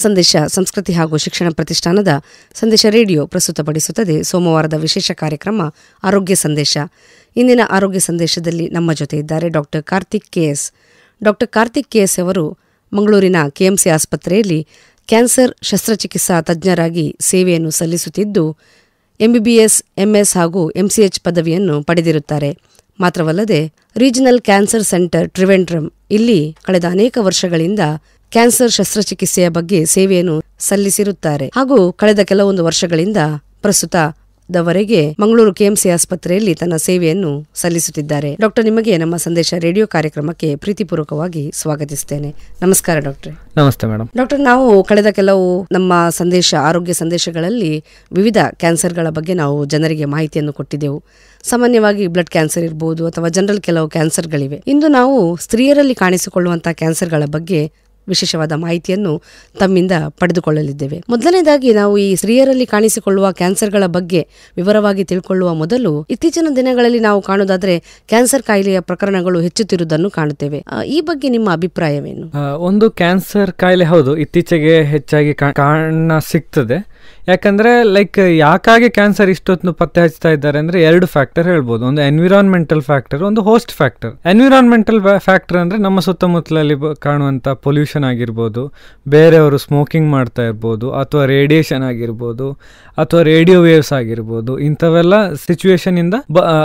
ಸಂದೇಶ ಸಂಸ್ಕೃತಿ ಹಾಗೂ ಶಿಕ್ಷಣ ಪ್ರತಿಷ್ಠಾನದ ಸಂದೇಶ ರೇಡಿಯೋ ಪ್ರಸ್ತುತಪಡಿಸುತ್ತದೆ ಸೋಮವಾರದ ವಿಶೇಷ ಕಾರ್ಯಕ್ರಮ ಆರೋಗ್ಯ ಸಂದೇಶ. ಇಂದಿನ ಆರೋಗ್ಯ ಸಂದೇಶದಲ್ಲಿ ನಮ್ಮ ಜೊತೆ ಇದ್ದಾರೆ doctor Karthik S. Doctor Karthik S ಅವರು ಮಂಗಳೂರಿನ ಕೆಎಂಸಿ ಆಸ್ಪತ್ರೆಯಲ್ಲಿ ಕ್ಯಾನ್ಸರ್ ಶಸ್ತ್ರಚಿಕಿತ್ಸಾ ತಜ್ಞರಾಗಿ ಸೇವೆಯನ್ನು ಸಲ್ಲಿಸುತ್ತಿದ್ದು ಎಂಬಿಬಿಎಸ್, ಎಂಎಸ್ ಹಾಗೂ ಎಂಸಿಎಚ್ ಪದವಿಯನ್ನು ಪಡೆದಿರುತ್ತಾರೆ. ಮಾತ್ರವಲ್ಲದೆ ರೀಜನಲ್ ಕ್ಯಾನ್ಸರ್ ಸೆಂಟರ್ ಟ್ರಿವೆಂಡ್ರಮ್ ಇಲ್ಲಿ ಕಳೆದ ಅನೇಕ ವರ್ಷಗಳಿಂದ ಕ್ಯಾನ್ಸರ್ ಶಸ್ತ್ರಚಿಕಿತ್ಸೆಯ ಬಗ್ಗೆ ಸೇವೆಯನ್ನು ಸಲ್ಲಿಸಿರುತ್ತಾರೆ ಹಾಗೂ ಕಳೆದ ಕೆಲವೊಂದು ವರ್ಷಗಳಿಂದ ಪ್ರಸ್ತುತದವರೆಗೆ ಮಂಗಳೂರು ಕೆಎಂಸಿ ಆಸ್ಪತ್ರೆಯಲ್ಲಿ ತನ್ನ ಸೇವೆಯನ್ನು ಸಲ್ಲಿಸುತ್ತಿದ್ದಾರೆ. ಡಾಕ್ಟರ್, ನಿಮಗೆ ನಮ್ಮ ಸಂದೇಶ ರೇಡಿಯೋ ಕಾರ್ಯಕ್ರಮಕ್ಕೆ ಪ್ರೀತಿಪೂರ್ವಕವಾಗಿ ಸ್ವಾಗತಿಸುತ್ತೇನೆ. ನಮಸ್ಕಾರ ಡಾಕ್ಟರ್. ನಮಸ್ತೆ ಮೇಡಮ್. ಡಾಕ್ಟರ್, ನಾವು ಕಳೆದ ಕೆಲವು ನಮ್ಮ ಆರೋಗ್ಯ ಸಂದೇಶಗಳಲ್ಲಿ ವಿವಿಧ ಕ್ಯಾನ್ಸರ್ಗಳ ಬಗ್ಗೆ ನಾವು ಜನರಿಗೆ ಮಾಹಿತಿಯನ್ನು ಕೊಟ್ಟಿದ್ದೆವು. ಸಾಮಾನ್ಯವಾಗಿ ಬ್ಲಡ್ ಕ್ಯಾನ್ಸರ್ ಇರಬಹುದು ಅಥವಾ ಜನರಲ್ ಕೆಲವು ಕ್ಯಾನ್ಸರ್ಗಳಿವೆ. ಇಂದು ನಾವು ಸ್ತ್ರೀಯರಲ್ಲಿ ಕಾಣಿಸಿಕೊಳ್ಳುವಂತಹ ಕ್ಯಾನ್ಸರ್ಗಳ ಬಗ್ಗೆ ವಿಶೇಷವಾದ ಮಾಹಿತಿಯನ್ನು ತಮ್ಮಿಂದ ಪಡೆದುಕೊಳ್ಳಲಿದ್ದೇವೆ. ಮೊದಲನೇದಾಗಿ ನಾವು ಈ ಸ್ತ್ರೀಯರಲ್ಲಿ ಕಾಣಿಸಿಕೊಳ್ಳುವ ಕ್ಯಾನ್ಸರ್ಗಳ ಬಗ್ಗೆ ವಿವರವಾಗಿ ತಿಳ್ಕೊಳ್ಳುವ ಮೊದಲು, ಇತ್ತೀಚಿನ ದಿನಗಳಲ್ಲಿ ನಾವು ಕಾಣುವುದಾದ್ರೆ ಕ್ಯಾನ್ಸರ್ ಕಾಯಿಲೆಯ ಪ್ರಕರಣಗಳು ಹೆಚ್ಚುತ್ತಿರುವುದನ್ನು ಕಾಣುತ್ತೇವೆ. ಈ ಬಗ್ಗೆ ನಿಮ್ಮ ಅಭಿಪ್ರಾಯವೇನು? ಒಂದು ಕ್ಯಾನ್ಸರ್ ಕಾಯಿಲೆ ಹೌದು, ಇತ್ತೀಚೆಗೆ ಹೆಚ್ಚಾಗಿ ಕಾಣ ಸಿಗ್ತದೆ. ಯಾಕಂದ್ರೆ ಯಾಕಾಗಿ ಕ್ಯಾನ್ಸರ್ ಇಷ್ಟೊತ್ತು ಪತ್ತೆ ಹಚ್ತಾ ಇದ್ದಾರೆ ಅಂದ್ರೆ 2 ಫ್ಯಾಕ್ಟರ್ ಹೇಳ್ಬೋದು. ಒಂದು ಎನ್ವಿರಾನ್ಮೆಂಟಲ್ ಫ್ಯಾಕ್ಟರ್, ಒಂದು ಹೋಸ್ಟ್ ಫ್ಯಾಕ್ಟರ್. ಎನ್ವಿರಾನ್ಮೆಂಟಲ್ ಫ್ಯಾಕ್ಟರ್ ಅಂದ್ರೆ ನಮ್ಮ ಸುತ್ತಮುತ್ತಲಲ್ಲಿ ಕಾಣುವಂತ ಪೊಲ್ಯೂಷನ್ ಆಗಿರ್ಬೋದು, ಬೇರೆಯವರು ಸ್ಮೋಕಿಂಗ್ ಮಾಡ್ತಾ ಇರ್ಬೋದು, ಅಥವಾ ರೇಡಿಯೇಷನ್ ಆಗಿರ್ಬೋದು, ಅಥವಾ ರೇಡಿಯೋ ವೇವ್ಸ್ ಆಗಿರ್ಬೋದು. ಇಂಥವೆಲ್ಲ ಸಿಚುವೇಶನ್ ಇಂದ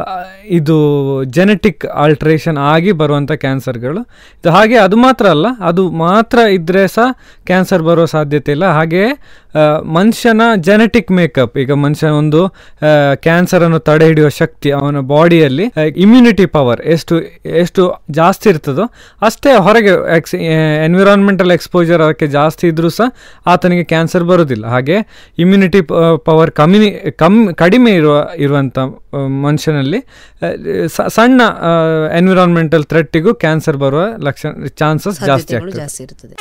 ಇದು ಜೆನೆಟಿಕ್ ಆಲ್ಟ್ರೇಷನ್ ಆಗಿ ಬರುವಂತ ಕ್ಯಾನ್ಸರ್ಗಳು. ಹಾಗೆ ಅದು ಮಾತ್ರ ಅಲ್ಲ, ಅದು ಮಾತ್ರ ಇದ್ರೆ ಸಹ ಕ್ಯಾನ್ಸರ್ ಬರೋ ಸಾಧ್ಯತೆ ಇಲ್ಲ. ಹಾಗೆ ಮನುಷ್ಯನ ಜೆನೆಟಿಕ್ ಮೇಕಪ್, ಈಗ ಮನುಷ್ಯ ಒಂದು ಕ್ಯಾನ್ಸರ್ ಅನ್ನು ತಡೆ ಹಿಡಿಯುವ ಶಕ್ತಿ ಅವನ ಬಾಡಿಯಲ್ಲಿ, ಇಮ್ಯುನಿಟಿ ಪವರ್ ಎಷ್ಟು ಜಾಸ್ತಿ ಇರ್ತದೋ ಅಷ್ಟೇ ಹೊರಗೆ ಎನ್ವಿರಾನ್ಮೆಂಟಲ್ ಎಕ್ಸ್ಪೋಜರ್ ಅದಕ್ಕೆ ಜಾಸ್ತಿ ಇದ್ರೂ ಸಹ ಆತನಿಗೆ ಕ್ಯಾನ್ಸರ್ ಬರೋದಿಲ್ಲ. ಹಾಗೆ ಇಮ್ಯುನಿಟಿ ಪವರ್ ಕಡಿಮೆ ಇರುವಂಥ ಮನುಷ್ಯನಲ್ಲಿ ಸಣ್ಣ ಎನ್ವಿರಾನ್ಮೆಂಟಲ್ ಥ್ರೆಟ್ಟಿಗೂ ಕ್ಯಾನ್ಸರ್ ಬರುವ ಚಾನ್ಸಸ್ ಜಾಸ್ತಿ ಆಗ್ತದೆ.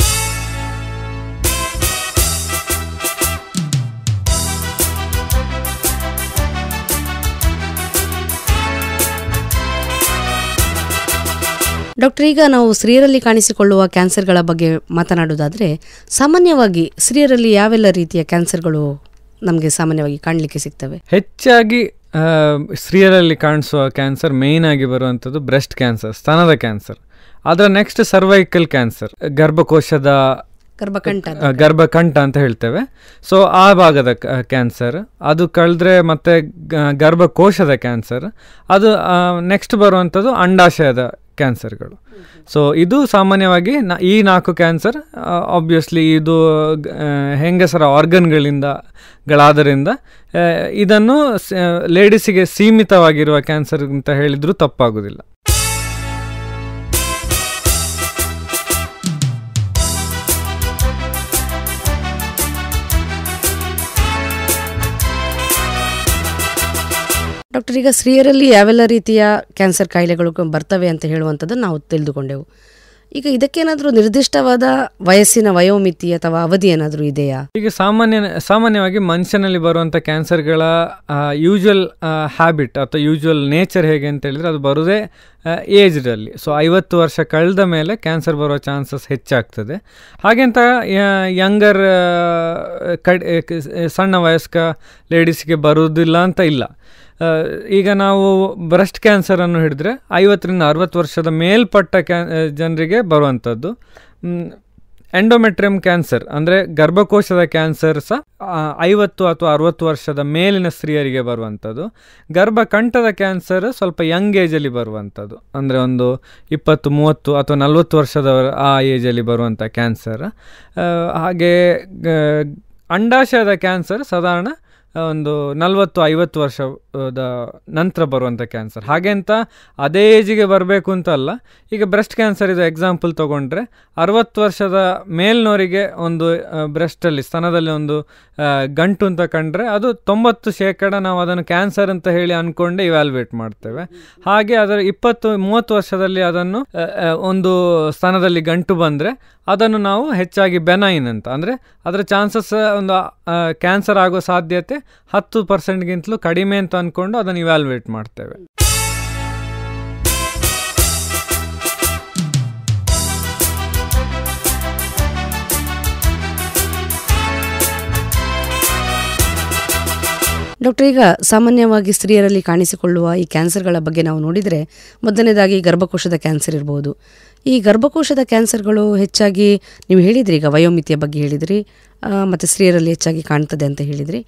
ಡಾಕ್ಟರ್, ಈಗ ನಾವು ಸ್ತ್ರೀಯರಲ್ಲಿ ಕಾಣಿಸಿಕೊಳ್ಳುವ ಕ್ಯಾನ್ಸರ್ಗಳ ಬಗ್ಗೆ ಮಾತನಾಡುವುದಾದರೆ, ಸಾಮಾನ್ಯವಾಗಿ ಸ್ತ್ರೀಯರಲ್ಲಿ ಯಾವೆಲ್ಲ ರೀತಿಯ ಕ್ಯಾನ್ಸರ್ಗಳು ನಮಗೆ ಸಾಮಾನ್ಯವಾಗಿ ಕಾಣಲಿಕ್ಕೆ ಸಿಗ್ತವೆ? ಹೆಚ್ಚಾಗಿ ಸ್ತ್ರೀಯರಲ್ಲಿ ಕಾಣಿಸುವ ಕ್ಯಾನ್ಸರ್ ಮೇನ್ ಆಗಿ ಬರುವಂಥದ್ದು ಬ್ರೆಸ್ಟ್ ಕ್ಯಾನ್ಸರ್, ಸ್ತನದ ಕ್ಯಾನ್ಸರ್. ಅದರ ನೆಕ್ಸ್ಟ್ ಸರ್ವೈಕಲ್ ಕ್ಯಾನ್ಸರ್, ಗರ್ಭಕಂಠ ಅಂತ ಹೇಳ್ತೇವೆ. ಸೊ ಆ ಭಾಗದ ಕ್ಯಾನ್ಸರ್. ಅದು ಕಳೆದ್ರೆ ಮತ್ತೆ ಗರ್ಭಕೋಶದ ಕ್ಯಾನ್ಸರ್. ಅದು ನೆಕ್ಸ್ಟ್ ಬರುವಂಥದ್ದು ಅಂಡಾಶಯದ ಕ್ಯಾನ್ಸರ್ಗಳು. ಸೊ ಇದು ಸಾಮಾನ್ಯವಾಗಿ ಈ 4 ಕ್ಯಾನ್ಸರ್ ಆಬ್ವಿಯಸ್ಲಿ ಇದು ಹೆಂಗಸರ ಆರ್ಗನ್ಗಳಿಂದ ಇದನ್ನು ಲೇಡೀಸಿಗೆ ಸೀಮಿತವಾಗಿರುವ ಕ್ಯಾನ್ಸರ್ ಅಂತ ಹೇಳಿದ್ರೂ ತಪ್ಪಾಗುವುದಿಲ್ಲ. ಡಾಕ್ಟರ್, ಈಗ ಸ್ತ್ರೀಯರಲ್ಲಿ ಯಾವೆಲ್ಲ ರೀತಿಯ ಕ್ಯಾನ್ಸರ್ ಕಾಯಿಲೆಗಳು ಬರ್ತವೆ ಅಂತ ಹೇಳುವಂಥದ್ದನ್ನು ನಾವು ತಿಳಿದುಕೊಂಡೆವು. ಈಗ ಇದಕ್ಕೇನಾದರೂ ನಿರ್ದಿಷ್ಟವಾದ ವಯೋಮಿತಿ ಅಥವಾ ಅವಧಿ ಏನಾದರೂ ಇದೆಯಾ? ಈಗ ಸಾಮಾನ್ಯವಾಗಿ ಮನುಷ್ಯನಲ್ಲಿ ಬರುವಂಥ ಕ್ಯಾನ್ಸರ್ಗಳ ಯೂಶುವಲ್ ಹ್ಯಾಬಿಟ್ ಅಥವಾ ಯೂಶುವಲ್ ನೇಚರ್ ಹೇಗೆ ಅಂತ ಹೇಳಿದ್ರೆ, ಅದು ಬರೋದೇ ಏಜ್ನಲ್ಲಿ. ಸೊ 50 ವರ್ಷ ಕಳೆದ ಮೇಲೆ ಕ್ಯಾನ್ಸರ್ ಬರೋ ಚಾನ್ಸಸ್ ಹೆಚ್ಚಾಗ್ತದೆ. ಹಾಗೆಂತ ಯಂಗರ್ ಸಣ್ಣ ವಯಸ್ಕ ಲೇಡೀಸ್ಗೆ ಬರುವುದಿಲ್ಲ ಅಂತ ಇಲ್ಲ. ಈಗ ನಾವು ಬ್ರೆಸ್ಟ್ ಕ್ಯಾನ್ಸರನ್ನು ಹಿಡಿದ್ರೆ 50ರಿಂದ 60 ವರ್ಷದ ಮೇಲ್ಪಟ್ಟ ಜನರಿಗೆ ಬರುವಂಥದ್ದು. ಎಂಡೋಮೆಟ್ರಿಯಂ ಕ್ಯಾನ್ಸರ್ ಅಂದರೆ ಗರ್ಭಕೋಶದ ಕ್ಯಾನ್ಸರ್ ಸಹ 50 ಅಥವಾ 60 ವರ್ಷದ ಮೇಲಿನ ಸ್ತ್ರೀಯರಿಗೆ ಬರುವಂಥದ್ದು. ಗರ್ಭಕಂಠದ ಕ್ಯಾನ್ಸರ್ ಸ್ವಲ್ಪ ಯಂಗ್ ಏಜಲ್ಲಿ ಬರುವಂಥದ್ದು, ಅಂದರೆ ಒಂದು 20, 30 ಅಥವಾ 40 ವರ್ಷದವರ ಆ ಏಜಲ್ಲಿ ಬರುವಂಥ ಕ್ಯಾನ್ಸರ್. ಹಾಗೆ ಅಂಡಾಶಯದ ಕ್ಯಾನ್ಸರ್ ಸಾಧಾರಣ ಒಂದು 40-50 ವರ್ಷದ ನಂತರ ಬರುವಂಥ ಕ್ಯಾನ್ಸರ್. ಹಾಗೆ ಅಂತ ಅದೇ ಏಜಿಗೆ ಬರಬೇಕು ಅಂತ ಅಲ್ಲ. ಈಗ ಬ್ರೆಸ್ಟ್ ಕ್ಯಾನ್ಸರ್ ಇದು ಎಕ್ಸಾಂಪಲ್ ತೊಗೊಂಡ್ರೆ 60 ವರ್ಷದ ಮೇಲ್ನವರಿಗೆ ಒಂದು ಬ್ರೆಸ್ಟಲ್ಲಿ ಸ್ತನದಲ್ಲಿ ಒಂದು ಗಂಟು ಅಂತ ಕಂಡ್ರೆ ಅದು 90% ನಾವು ಅದನ್ನು ಕ್ಯಾನ್ಸರ್ ಅಂತ ಹೇಳಿ ಅಂದ್ಕೊಂಡೆ ಇವ್ಯಾಲ್ಯುವೇಟ್ ಮಾಡ್ತೇವೆ. ಹಾಗೆ ಅದರ 20-30 ವರ್ಷದಲ್ಲಿ ಅದನ್ನು ಒಂದು ಸ್ತನದಲ್ಲಿ ಗಂಟು ಬಂದರೆ ಅದನ್ನು ನಾವು ಹೆಚ್ಚಾಗಿ ಬೆನೈನ್ ಅಂತ, ಅಂದರೆ ಅದರ ಚಾನ್ಸಸ್ ಒಂದು ಕ್ಯಾನ್ಸರ್ ಆಗೋ ಸಾಧ್ಯತೆ 10%ಗಿಂತಲೂ ಕಡಿಮೆ ಅಂತ ಅಂದ್ಕೊಂಡು ಅದನ್ನು ಇವ್ಯಾಲ್ಯುವೇಟ್ ಮಾಡ್ತೇವೆ. ಡಾಕ್ಟರ್, ಈಗ ಸಾಮಾನ್ಯವಾಗಿ ಸ್ತ್ರೀಯರಲ್ಲಿ ಕಾಣಿಸಿಕೊಳ್ಳುವ ಈ ಕ್ಯಾನ್ಸರ್ಗಳ ಬಗ್ಗೆ ನಾವು ನೋಡಿದರೆ ಮೊದಲನೇದಾಗಿ ಗರ್ಭಕೋಶದ ಕ್ಯಾನ್ಸರ್ ಇರ್ಬೋದು. ಈ ಗರ್ಭಕೋಶದ ಕ್ಯಾನ್ಸರ್ಗಳು ಹೆಚ್ಚಾಗಿ ನೀವು ಹೇಳಿದ್ರಿ, ಈಗ ವಯೋಮಿತಿಯ ಬಗ್ಗೆ ಹೇಳಿದ್ರಿ, ಮತ್ತು ಸ್ತ್ರೀಯರಲ್ಲಿ ಹೆಚ್ಚಾಗಿ ಕಾಣ್ತದೆ ಅಂತ ಹೇಳಿದ್ರಿ.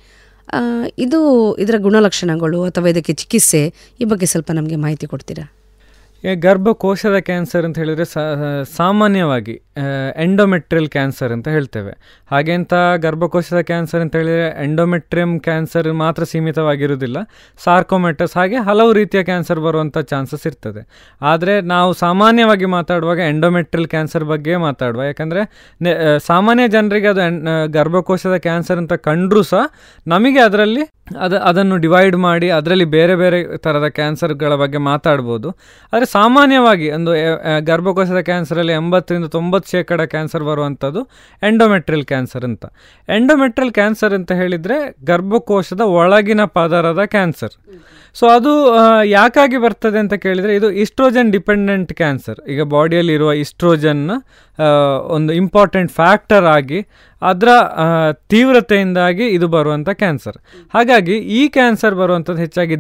ಇದರ ಗುಣಲಕ್ಷಣಗಳು ಅಥವಾ ಇದಕ್ಕೆ ಚಿಕಿತ್ಸೆ, ಈ ಬಗ್ಗೆ ಸ್ವಲ್ಪ ನಮಗೆ ಮಾಹಿತಿ ಕೊಡ್ತೀರಾ? ಗರ್ಭಕೋಶದ ಕ್ಯಾನ್ಸರ್ ಅಂತ ಹೇಳಿದರೆ ಸಾಮಾನ್ಯವಾಗಿ ಎಂಡೋಮೆಟ್ರಿಯಲ್ ಕ್ಯಾನ್ಸರ್ ಅಂತ ಹೇಳ್ತೇವೆ. ಹಾಗೆಂತ ಗರ್ಭಕೋಶದ ಕ್ಯಾನ್ಸರ್ ಅಂತ ಹೇಳಿದರೆ ಎಂಡೋಮೆಟ್ರಿಯಮ್ ಕ್ಯಾನ್ಸರ್ ಮಾತ್ರ ಸೀಮಿತವಾಗಿರುವುದಿಲ್ಲ, ಸಾರ್ಕೋಮೆಟಸ್ ಹಾಗೆ ಹಲವು ರೀತಿಯ ಕ್ಯಾನ್ಸರ್ ಬರುವಂಥ ಚಾನ್ಸಸ್ ಇರ್ತದೆ. ಆದರೆ ನಾವು ಸಾಮಾನ್ಯವಾಗಿ ಮಾತಾಡುವಾಗ ಎಂಡೋಮೆಟ್ರಿಯಲ್ ಕ್ಯಾನ್ಸರ್ ಬಗ್ಗೆ ಮಾತಾಡುವ, ಯಾಕಂದರೆ ಸಾಮಾನ್ಯ ಜನರಿಗೆ ಅದು ಗರ್ಭಕೋಶದ ಕ್ಯಾನ್ಸರ್ ಅಂತ ಕಂಡ್ರೂ ಸಹ ನಮಗೆ ಅದನ್ನು ಡಿವೈಡ್ ಮಾಡಿ ಅದರಲ್ಲಿ ಬೇರೆ ಬೇರೆ ಥರದ ಕ್ಯಾನ್ಸರ್ಗಳ ಬಗ್ಗೆ ಮಾತಾಡ್ಬೋದು. ಆದರೆ ಸಾಮಾನ್ಯವಾಗಿ ಒಂದು ಗರ್ಭಕೋಶದ ಕ್ಯಾನ್ಸರಲ್ಲಿ 80-90% ಕ್ಯಾನ್ಸರ್ ಬರುವಂಥದ್ದು ಎಂಡೋಮೆಟ್ರಿಯಲ್ ಕ್ಯಾನ್ಸರ್ ಅಂತ. ಎಂಡೋಮೆಟ್ರಿಯಲ್ ಕ್ಯಾನ್ಸರ್ ಅಂತ ಹೇಳಿದರೆ ಗರ್ಭಕೋಶದ ಒಳಗಿನ ಪದರದ ಕ್ಯಾನ್ಸರ್. ಸೊ ಅದು ಯಾಕಾಗಿ ಬರ್ತದೆ ಅಂತ ಕೇಳಿದರೆ, ಇದು ಈಸ್ಟ್ರೋಜನ್ ಡಿಪೆಂಡೆಂಟ್ ಕ್ಯಾನ್ಸರ್. ಈಗ ಬಾಡಿಯಲ್ಲಿರುವ ಈಸ್ಟ್ರೋಜನ್ ಒಂದು ಇಂಪಾರ್ಟೆಂಟ್ ಫ್ಯಾಕ್ಟರ್ ಆಗಿ ಅದರ ತೀವ್ರತೆಯಿಂದಾಗಿ ಇದು ಬರುವಂಥ ಕ್ಯಾನ್ಸರ್. ಹಾಗಾಗಿ ಈ ಕ್ಯಾನ್ಸರ್ ಬರುವಂಥದ್ದು ಹೆಚ್ಚಾಗಿ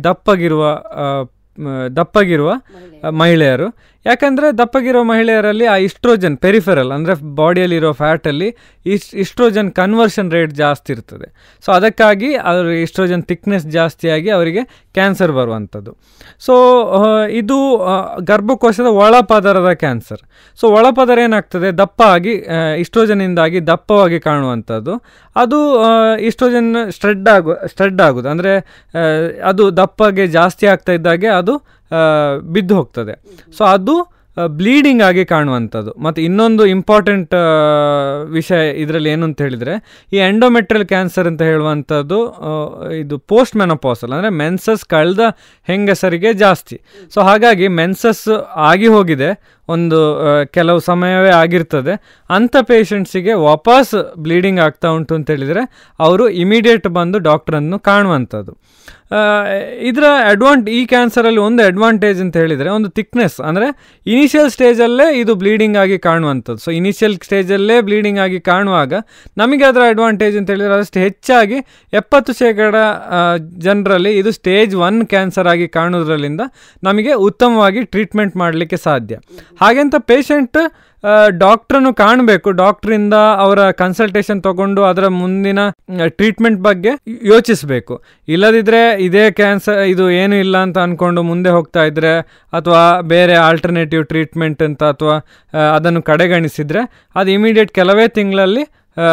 ದಪ್ಪಗಿರುವ ಮಹಿಳೆಯರು. ಯಾಕಂದರೆ ದಪ್ಪಗಿರೋ ಮಹಿಳೆಯರಲ್ಲಿ ಆ ಈಸ್ಟ್ರೋಜನ್ ಪೆರಿಫೆರಲ್ ಅಂದರೆ ಬಾಡಿಯಲ್ಲಿರೋ ಫ್ಯಾಟಲ್ಲಿ ಈಸ್ಟ್ರೋಜನ್ ಕನ್ವರ್ಷನ್ ರೇಟ್ ಜಾಸ್ತಿ ಇರ್ತದೆ. ಸೊ ಅದಕ್ಕಾಗಿ ಅವರ ಈಸ್ಟ್ರೋಜನ್ ಥಿಕ್ನೆಸ್ ಜಾಸ್ತಿಯಾಗಿ ಅವರಿಗೆ ಕ್ಯಾನ್ಸರ್ ಬರುವಂಥದ್ದು. ಸೊ ಇದು ಗರ್ಭಕೋಶದ ಒಳಪದರದ ಕ್ಯಾನ್ಸರ್. ಸೊ ಒಳಪದರ ಏನಾಗ್ತದೆ, ದಪ್ಪಾಗಿ ಈಸ್ಟ್ರೋಜನ್ನಿಂದಾಗಿ ದಪ್ಪವಾಗಿ ಕಾಣುವಂಥದ್ದು. ಅದು ಈಸ್ಟ್ರೋಜನ್ ಸ್ಟ್ರೆಡ್ ಆಗೋದು, ಅಂದರೆ ಅದು ದಪ್ಪಗೆ ಜಾಸ್ತಿ ಆಗ್ತಾ ಇದ್ದಾಗೆ ಅದು ಬಿದ್ದು ಹೋಗ್ತದೆ. ಸೊ ಅದು ಬ್ಲೀಡಿಂಗ್ ಆಗಿ ಕಾಣುವಂಥದ್ದು. ಮತ್ತು ಇನ್ನೊಂದು ಇಂಪಾರ್ಟೆಂಟ್ ವಿಷಯ ಇದರಲ್ಲಿ ಏನು ಅಂತ ಹೇಳಿದರೆ, ಈ ಎಂಡೋಮೆಟ್ರಿಯಲ್ ಕ್ಯಾನ್ಸರ್ ಅಂತ ಹೇಳುವಂಥದ್ದು ಇದು ಪೋಸ್ಟ್ ಮೆನೋಪಾಸಲ್, ಅಂದರೆ ಮೆನ್ಸಸ್ ಕಳೆದ ಹೆಂಗಸರಿಗೆ ಜಾಸ್ತಿ. ಸೊ ಹಾಗಾಗಿ ಮೆನ್ಸಸ್ ಆಗಿ ಹೋಗಿದೆ, ಒಂದು ಕೆಲವು ಸಮಯವೇ ಆಗಿರ್ತದೆ, ಅಂಥ ಪೇಷಂಟ್ಸಿಗೆ ವಾಪಸ್ ಬ್ಲೀಡಿಂಗ್ ಆಗ್ತಾ ಉಂಟು ಅಂತ ಹೇಳಿದರೆ ಅವರು ಇಮಿಡಿಯೇಟ್ ಬಂದು ಡಾಕ್ಟ್ರನ್ನು ಕಾಣುವಂಥದ್ದು. ಇದರ ಈ ಕ್ಯಾನ್ಸರಲ್ಲಿ ಒಂದು ಅಡ್ವಾಂಟೇಜ್ ಅಂತ ಹೇಳಿದರೆ, ಒಂದು ಥಿಕ್ನೆಸ್, ಅಂದರೆ ಇನಿಷಿಯಲ್ ಸ್ಟೇಜಲ್ಲೇ ಇದು ಬ್ಲೀಡಿಂಗ್ ಆಗಿ ಕಾಣುವಂಥದ್ದು. ಸೊ ಇನಿಷಿಯಲ್ ಸ್ಟೇಜಲ್ಲೇ ಬ್ಲೀಡಿಂಗ್ ಆಗಿ ಕಾಣುವಾಗ ನಮಗೆ ಅದರ ಅಡ್ವಾಂಟೇಜ್ ಅಂತ ಹೇಳಿದರೆ, ಅದಷ್ಟು ಹೆಚ್ಚಾಗಿ 70% ಜನರಲ್ಲಿ ಇದು ಸ್ಟೇಜ್ 1 ಕ್ಯಾನ್ಸರ್ ಆಗಿ ಕಾಣುವುದರಿಂದ ನಮಗೆ ಉತ್ತಮವಾಗಿ ಟ್ರೀಟ್ಮೆಂಟ್ ಮಾಡಲಿಕ್ಕೆ ಸಾಧ್ಯ. ಹಾಗೆಂತ ಪೇಷಂಟ್ ಡಾಕ್ಟ್ರನ್ನು ಕಾಣಬೇಕು, ಡಾಕ್ಟ್ರಿಂದ ಅವರ ಕನ್ಸಲ್ಟೇಷನ್ ತಗೊಂಡು ಅದರ ಮುಂದಿನ ಟ್ರೀಟ್ಮೆಂಟ್ ಬಗ್ಗೆ ಯೋಚಿಸಬೇಕು. ಇಲ್ಲದಿದ್ದರೆ ಇದೇ ಕ್ಯಾನ್ಸರ್ ಇದು ಏನೂ ಇಲ್ಲ ಅಂತ ಅಂದ್ಕೊಂಡು ಮುಂದೆ ಹೋಗ್ತಾ ಇದ್ದರೆ, ಅಥವಾ ಬೇರೆ ಆಲ್ಟರ್ನೇಟಿವ್ ಟ್ರೀಟ್ಮೆಂಟ್ ಅಂತ ಅಥವಾ ಅದನ್ನು ಕಡೆಗಣಿಸಿದರೆ ಅದು ಇಮಿಡಿಯೇಟ್ ಕೆಲವೇ ತಿಂಗಳಲ್ಲಿ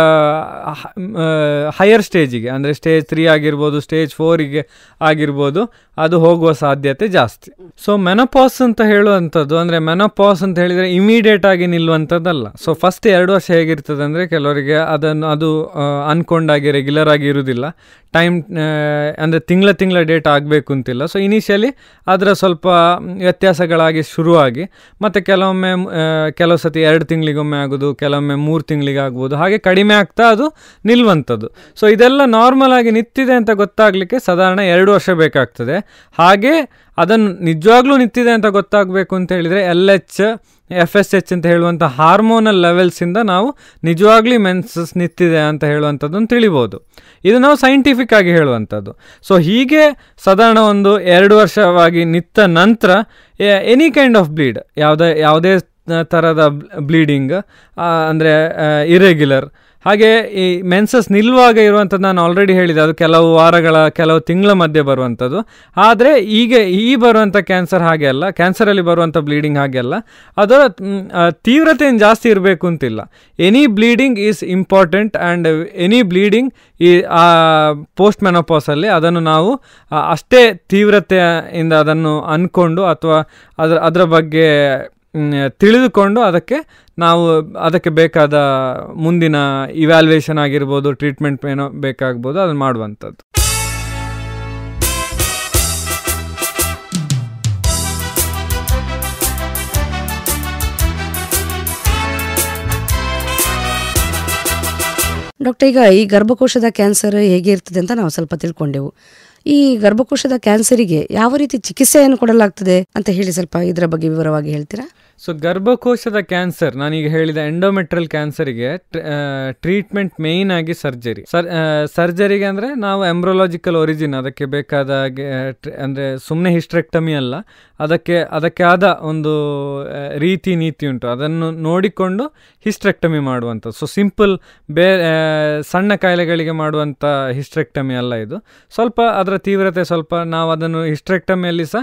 ಹೈಯರ್ ಸ್ಟೇಜಿಗೆ, ಅಂದರೆ ಸ್ಟೇಜ್ 3 ಆಗಿರ್ಬೋದು, ಸ್ಟೇಜ್ 4ಗೆ ಆಗಿರ್ಬೋದು, ಅದು ಹೋಗುವ ಸಾಧ್ಯತೆ ಜಾಸ್ತಿ. ಸೊ ಮೆನೋಪಾಸ್ ಅಂತ ಹೇಳುವಂಥದ್ದು, ಅಂದರೆ ಮೆನೋಪಾಸ್ ಅಂತ ಹೇಳಿದರೆ ಇಮಿಡಿಯೇಟ್ ಆಗಿ ನಿಲ್ಲುವಂಥದ್ದಲ್ಲ. ಸೊ ಫಸ್ಟ್ 2 ವರ್ಷ ಹೇಗಿರ್ತದೆ ಅಂದರೆ, ಕೆಲವರಿಗೆ ಅದು ಅನ್ಕೊಂಡಾಗಿ ರೆಗ್ಯುಲರ್ ಆಗಿ ಇರುವುದಿಲ್ಲ, ಟೈಮ್ ಅಂದರೆ ತಿಂಗಳ ಡೇಟ್ ಆಗಬೇಕು ಅಂತಿಲ್ಲ. ಸೊ ಇನಿಷಿಯಲಿ ಅದರ ಸ್ವಲ್ಪ ವ್ಯತ್ಯಾಸಗಳಾಗಿ ಶುರುವಾಗಿ ಮತ್ತು ಕೆಲವು ಸತಿ 2 ತಿಂಗಳಿಗೊಮ್ಮೆ ಆಗೋದು, ಕೆಲವೊಮ್ಮೆ 3 ತಿಂಗಳಿಗೆ ಆಗ್ಬೋದು, ಹಾಗೆ ಕಡಿಮೆ ಆಗ್ತಾ ಅದು ನಿಲ್ಲುವಂಥದ್ದು. ಸೊ ಇದೆಲ್ಲ ನಾರ್ಮಲ್ ಆಗಿ ನಿಂತಿದೆ ಅಂತ ಗೊತ್ತಾಗಲಿಕ್ಕೆ ಸಾಧಾರಣ 2 ವರ್ಷ ಬೇಕಾಗ್ತದೆ. ಹಾಗೆ ಅದನ್ನು ನಿಜವಾಗ್ಲೂ ನಿಂತಿದೆ ಅಂತ ಗೊತ್ತಾಗಬೇಕು ಅಂತ ಹೇಳಿದರೆ LH FSH ಅಂತ ಹೇಳುವಂಥ ಹಾರ್ಮೋನಲ್ ಲೆವೆಲ್ಸಿಂದ ನಾವು ನಿಜವಾಗ್ಲೂ ಮೆನ್ಸಸ್ ನಿಂತಿದೆ ಅಂತ ಹೇಳುವಂಥದ್ದನ್ನು ತಿಳಿಬೋದು. ಇದು ನಾವು ಸೈಂಟಿಫಿಕ್ ಆಗಿ ಹೇಳುವಂಥದ್ದು. ಸೊ ಹೀಗೆ ಸಾಧಾರಣ ಒಂದು 2 ವರ್ಷವಾಗಿ ನಿಂತ ನಂತರ ಎನಿ ಕೈಂಡ್ ಆಫ್ ಬ್ಲೀಡ್, ಯಾವುದೇ ಥರದ ಬ್ಲೀಡಿಂಗ್ ಅಂದರೆ ಇರೆಗ್ಯುಲರ್, ಹಾಗೆ ಈ ಮೆನ್ಸಸ್ ನಿಲ್ಲುವಾಗ ಇರುವಂಥದ್ದು ನಾನು ಆಲ್ರೆಡಿ ಹೇಳಿದೆ, ಅದು ಕೆಲವು ತಿಂಗಳ ಮಧ್ಯೆ ಬರುವಂಥದ್ದು. ಆದರೆ ಈ ಬರುವಂಥ ಕ್ಯಾನ್ಸರ್ ಹಾಗೆ ಅಲ್ಲ, ಕ್ಯಾನ್ಸರಲ್ಲಿ ಬರುವಂಥ ಬ್ಲೀಡಿಂಗ್ ಹಾಗೆ ಅಲ್ಲ, ಅದರ ತೀವ್ರತೆ ಏನು ಜಾಸ್ತಿ ಇರಬೇಕು ಅಂತಿಲ್ಲ. Any bleeding is important, and any bleeding ಈ ಪೋಸ್ಟ್ ಮೆನೋಪಾಸಲ್ಲಿ ಅದನ್ನು ನಾವು ಅಷ್ಟೇ ತೀವ್ರತೆಯಿಂದ ಅದನ್ನು ಅಂದ್ಕೊಂಡು ಅಥವಾ ಅದರ ಬಗ್ಗೆ ತಿಳಿದುಕೊಂಡು ಅದಕ್ಕೆ ಬೇಕಾದ ಮುಂದಿನ ಇವ್ಯಾಲ್ಯೂಯೇಷನ್ ಆಗಿರ್ಬೋದು, ಟ್ರೀಟ್ಮೆಂಟ್ ಏನೋ ಬೇಕಾಗ್ಬೋದು, ಅದನ್ನು ಮಾಡುವಂಥದ್ದು. ಡಾಕ್ಟರ್, ಈಗ ಈ ಗರ್ಭಕೋಶದ ಕ್ಯಾನ್ಸರ್ ಹೇಗೆ ಇರ್ತದೆ ಅಂತ ನಾವು ಸ್ವಲ್ಪ ತಿಳ್ಕೊಂಡೆವು. ಈ ಗರ್ಭಕೋಶದ ಕ್ಯಾನ್ಸರಿಗೆ ಯಾವ ರೀತಿ ಚಿಕಿತ್ಸೆಯನ್ನು ಕೊಡಲಾಗ್ತದೆ ಅಂತ ಹೇಳಿ ಸ್ವಲ್ಪ ಇದರ ಬಗ್ಗೆ ವಿವರವಾಗಿ ಹೇಳ್ತೀರಾ? ಸೊ ಗರ್ಭಕೋಶದ ಕ್ಯಾನ್ಸರ್, ನಾನೀಗ ಹೇಳಿದ ಎಂಡೋಮೆಟ್ರಿಯಲ್ ಕ್ಯಾನ್ಸರಿಗೆ ಟ್ರೀಟ್ಮೆಂಟ್ ಮೇಯ್ನ್ ಆಗಿ ಸರ್ಜರಿಗೆ ಅಂದರೆ ನಾವು ಎಂಬ್ರೋಲಾಜಿಕಲ್ ಒರಿಜಿನ್, ಅದಕ್ಕೆ ಬೇಕಾದ ಅಂದರೆ ಸುಮ್ಮನೆ ಹಿಸ್ಟ್ರೆಕ್ಟಮಿ ಅಲ್ಲ, ಅದಕ್ಕೆ ಆದ ಒಂದು ರೀತಿ ನೀತಿ ಉಂಟು, ಅದನ್ನು ನೋಡಿಕೊಂಡು ಹಿಸ್ಟ್ರೆಕ್ಟಮಿ ಮಾಡುವಂಥದ್ದು. ಸೊ ಸಿಂಪಲ್ ಸಣ್ಣ ಕಾಯಿಲೆಗಳಿಗೆ ಮಾಡುವಂಥ ಹಿಸ್ಟ್ರೆಕ್ಟಮಿ ಅಲ್ಲ ಇದು. ಸ್ವಲ್ಪ ಅದರ ತೀವ್ರತೆ ಸ್ವಲ್ಪ, ನಾವು ಅದನ್ನು ಹಿಸ್ಟ್ರೆಕ್ಟಮಿಯಲ್ಲಿ ಸಹ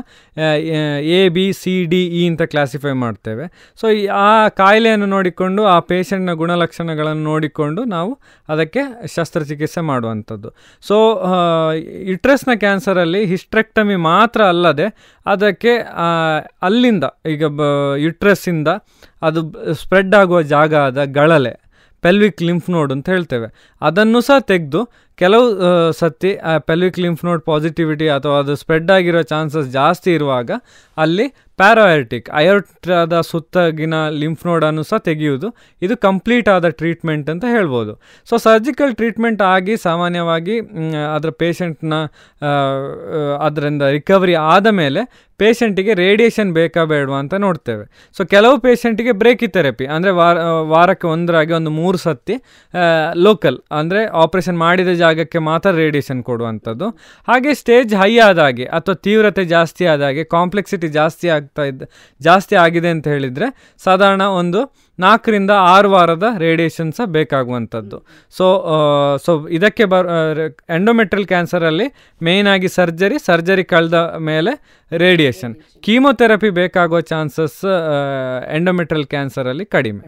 ABCDE ಅಂತ ಕ್ಲಾಸಿಫೈ ಮಾಡ್ತೇವೆ. ಸೊ ಆ ಕಾಯಿಲೆಯನ್ನು ನೋಡಿಕೊಂಡು ಆ ಪೇಷಂಟ್ನ ಗುಣಲಕ್ಷಣಗಳನ್ನು ನೋಡಿಕೊಂಡು ನಾವು ಅದಕ್ಕೆ ಶಸ್ತ್ರಚಿಕಿತ್ಸೆ ಮಾಡುವಂಥದ್ದು. ಸೊ ಯುಟ್ರಸ್ನ ಕ್ಯಾನ್ಸರಲ್ಲಿ ಹಿಸ್ಟ್ರೆಕ್ಟಮಿ ಮಾತ್ರ ಅಲ್ಲದೆ ಅದಕ್ಕೆ ಅಲ್ಲಿಂದ ಈಗ ಯುಟ್ರಸ್ಸಿಂದ ಅದು ಸ್ಪ್ರೆಡ್ ಆಗುವ ಜಾಗ ಆದ ಗಳಲೆ, ಪೆಲ್ವಿಕ್ ಲಿಂಫ್ ನೋಡ್ ಅಂತ ಹೇಳ್ತೇವೆ, ಅದನ್ನು ಸಹ ತೆಗೆದು ಕೆಲವು ಸತಿ ಪೆಲ್ವಿಕ್ ಲಿಂಫ್ ನೋಡ್ ಪಾಸಿಟಿವಿಟಿ ಅಥವಾ ಅದು ಸ್ಪ್ರೆಡ್ ಆಗಿರೋ ಚಾನ್ಸಸ್ ಜಾಸ್ತಿ ಇರುವಾಗ ಅಲ್ಲಿ ಪ್ಯಾರಾಯರ್ಟಿಕ್ ಅಯೋರ್ಟಾದ ಸುತ್ತಗಿನ ಲಿಂಫ್ ನೋಡನ್ನು ಸಹ ತೆಗೆಯುವುದು. ಇದು ಕಂಪ್ಲೀಟ್ ಆದ ಟ್ರೀಟ್ಮೆಂಟ್ ಅಂತ ಹೇಳ್ಬೋದು. ಸೊ ಸರ್ಜಿಕಲ್ ಟ್ರೀಟ್ಮೆಂಟ್ ಆಗಿ ಸಾಮಾನ್ಯವಾಗಿ ಅದರ ಪೇಷಂಟ್ನ ಅದರಿಂದ ರಿಕವರಿ ಆದ ಮೇಲೆ ಪೇಷಂಟಿಗೆ ರೇಡಿಯೇಷನ್ ಬೇಕಾ ಬೇಡವಾ ಅಂತ ನೋಡ್ತೇವೆ. ಸೊ ಕೆಲವು ಪೇಷಂಟಿಗೆ ಬ್ರೇಕಿಥೆರಪಿ ಅಂದರೆ ವಾರಕ್ಕೆ ಒಂದರಾಗಿ ಒಂದು 3 ಸತಿ ಲೋಕಲ್ ಅಂದರೆ ಆಪರೇಷನ್ ಮಾಡಿದ ಜಾಗಕ್ಕೆ ಮಾತ್ರ ರೇಡಿಯೇಷನ್ ಕೊಡುವಂಥದ್ದು. ಹಾಗೆ ಸ್ಟೇಜ್ ಹೈ ಆದಾಗೆ ಅಥವಾ ತೀವ್ರತೆ ಜಾಸ್ತಿ ಆದಾಗೆ, ಕಾಂಪ್ಲೆಕ್ಸಿಟಿ ಜಾಸ್ತಿ ಆಗಿದೆ ಅಂತ ಹೇಳಿದರೆ ಸಾಧಾರಣ ಒಂದು 4 ರಿಂದ 6 ವಾರದ ರೇಡಿಯೇಷನ್ ಸಹ ಬೇಕಾಗುವಂಥದ್ದು. ಸೊ ಇದಕ್ಕೆ ಎಂಡೋಮೆಟ್ರಿಯಲ್ ಕ್ಯಾನ್ಸರಲ್ಲಿ ಮೇಯ್ನ್ ಆಗಿ ಸರ್ಜರಿ ಕಳೆದ ಮೇಲೆ ರೇಡಿಯೇಷನ್, ಕೀಮೊಥೆರಪಿ ಬೇಕಾಗುವ ಚಾನ್ಸಸ್ ಎಂಡೋಮೆಟ್ರಿಯಲ್ ಕ್ಯಾನ್ಸರಲ್ಲಿ ಕಡಿಮೆ.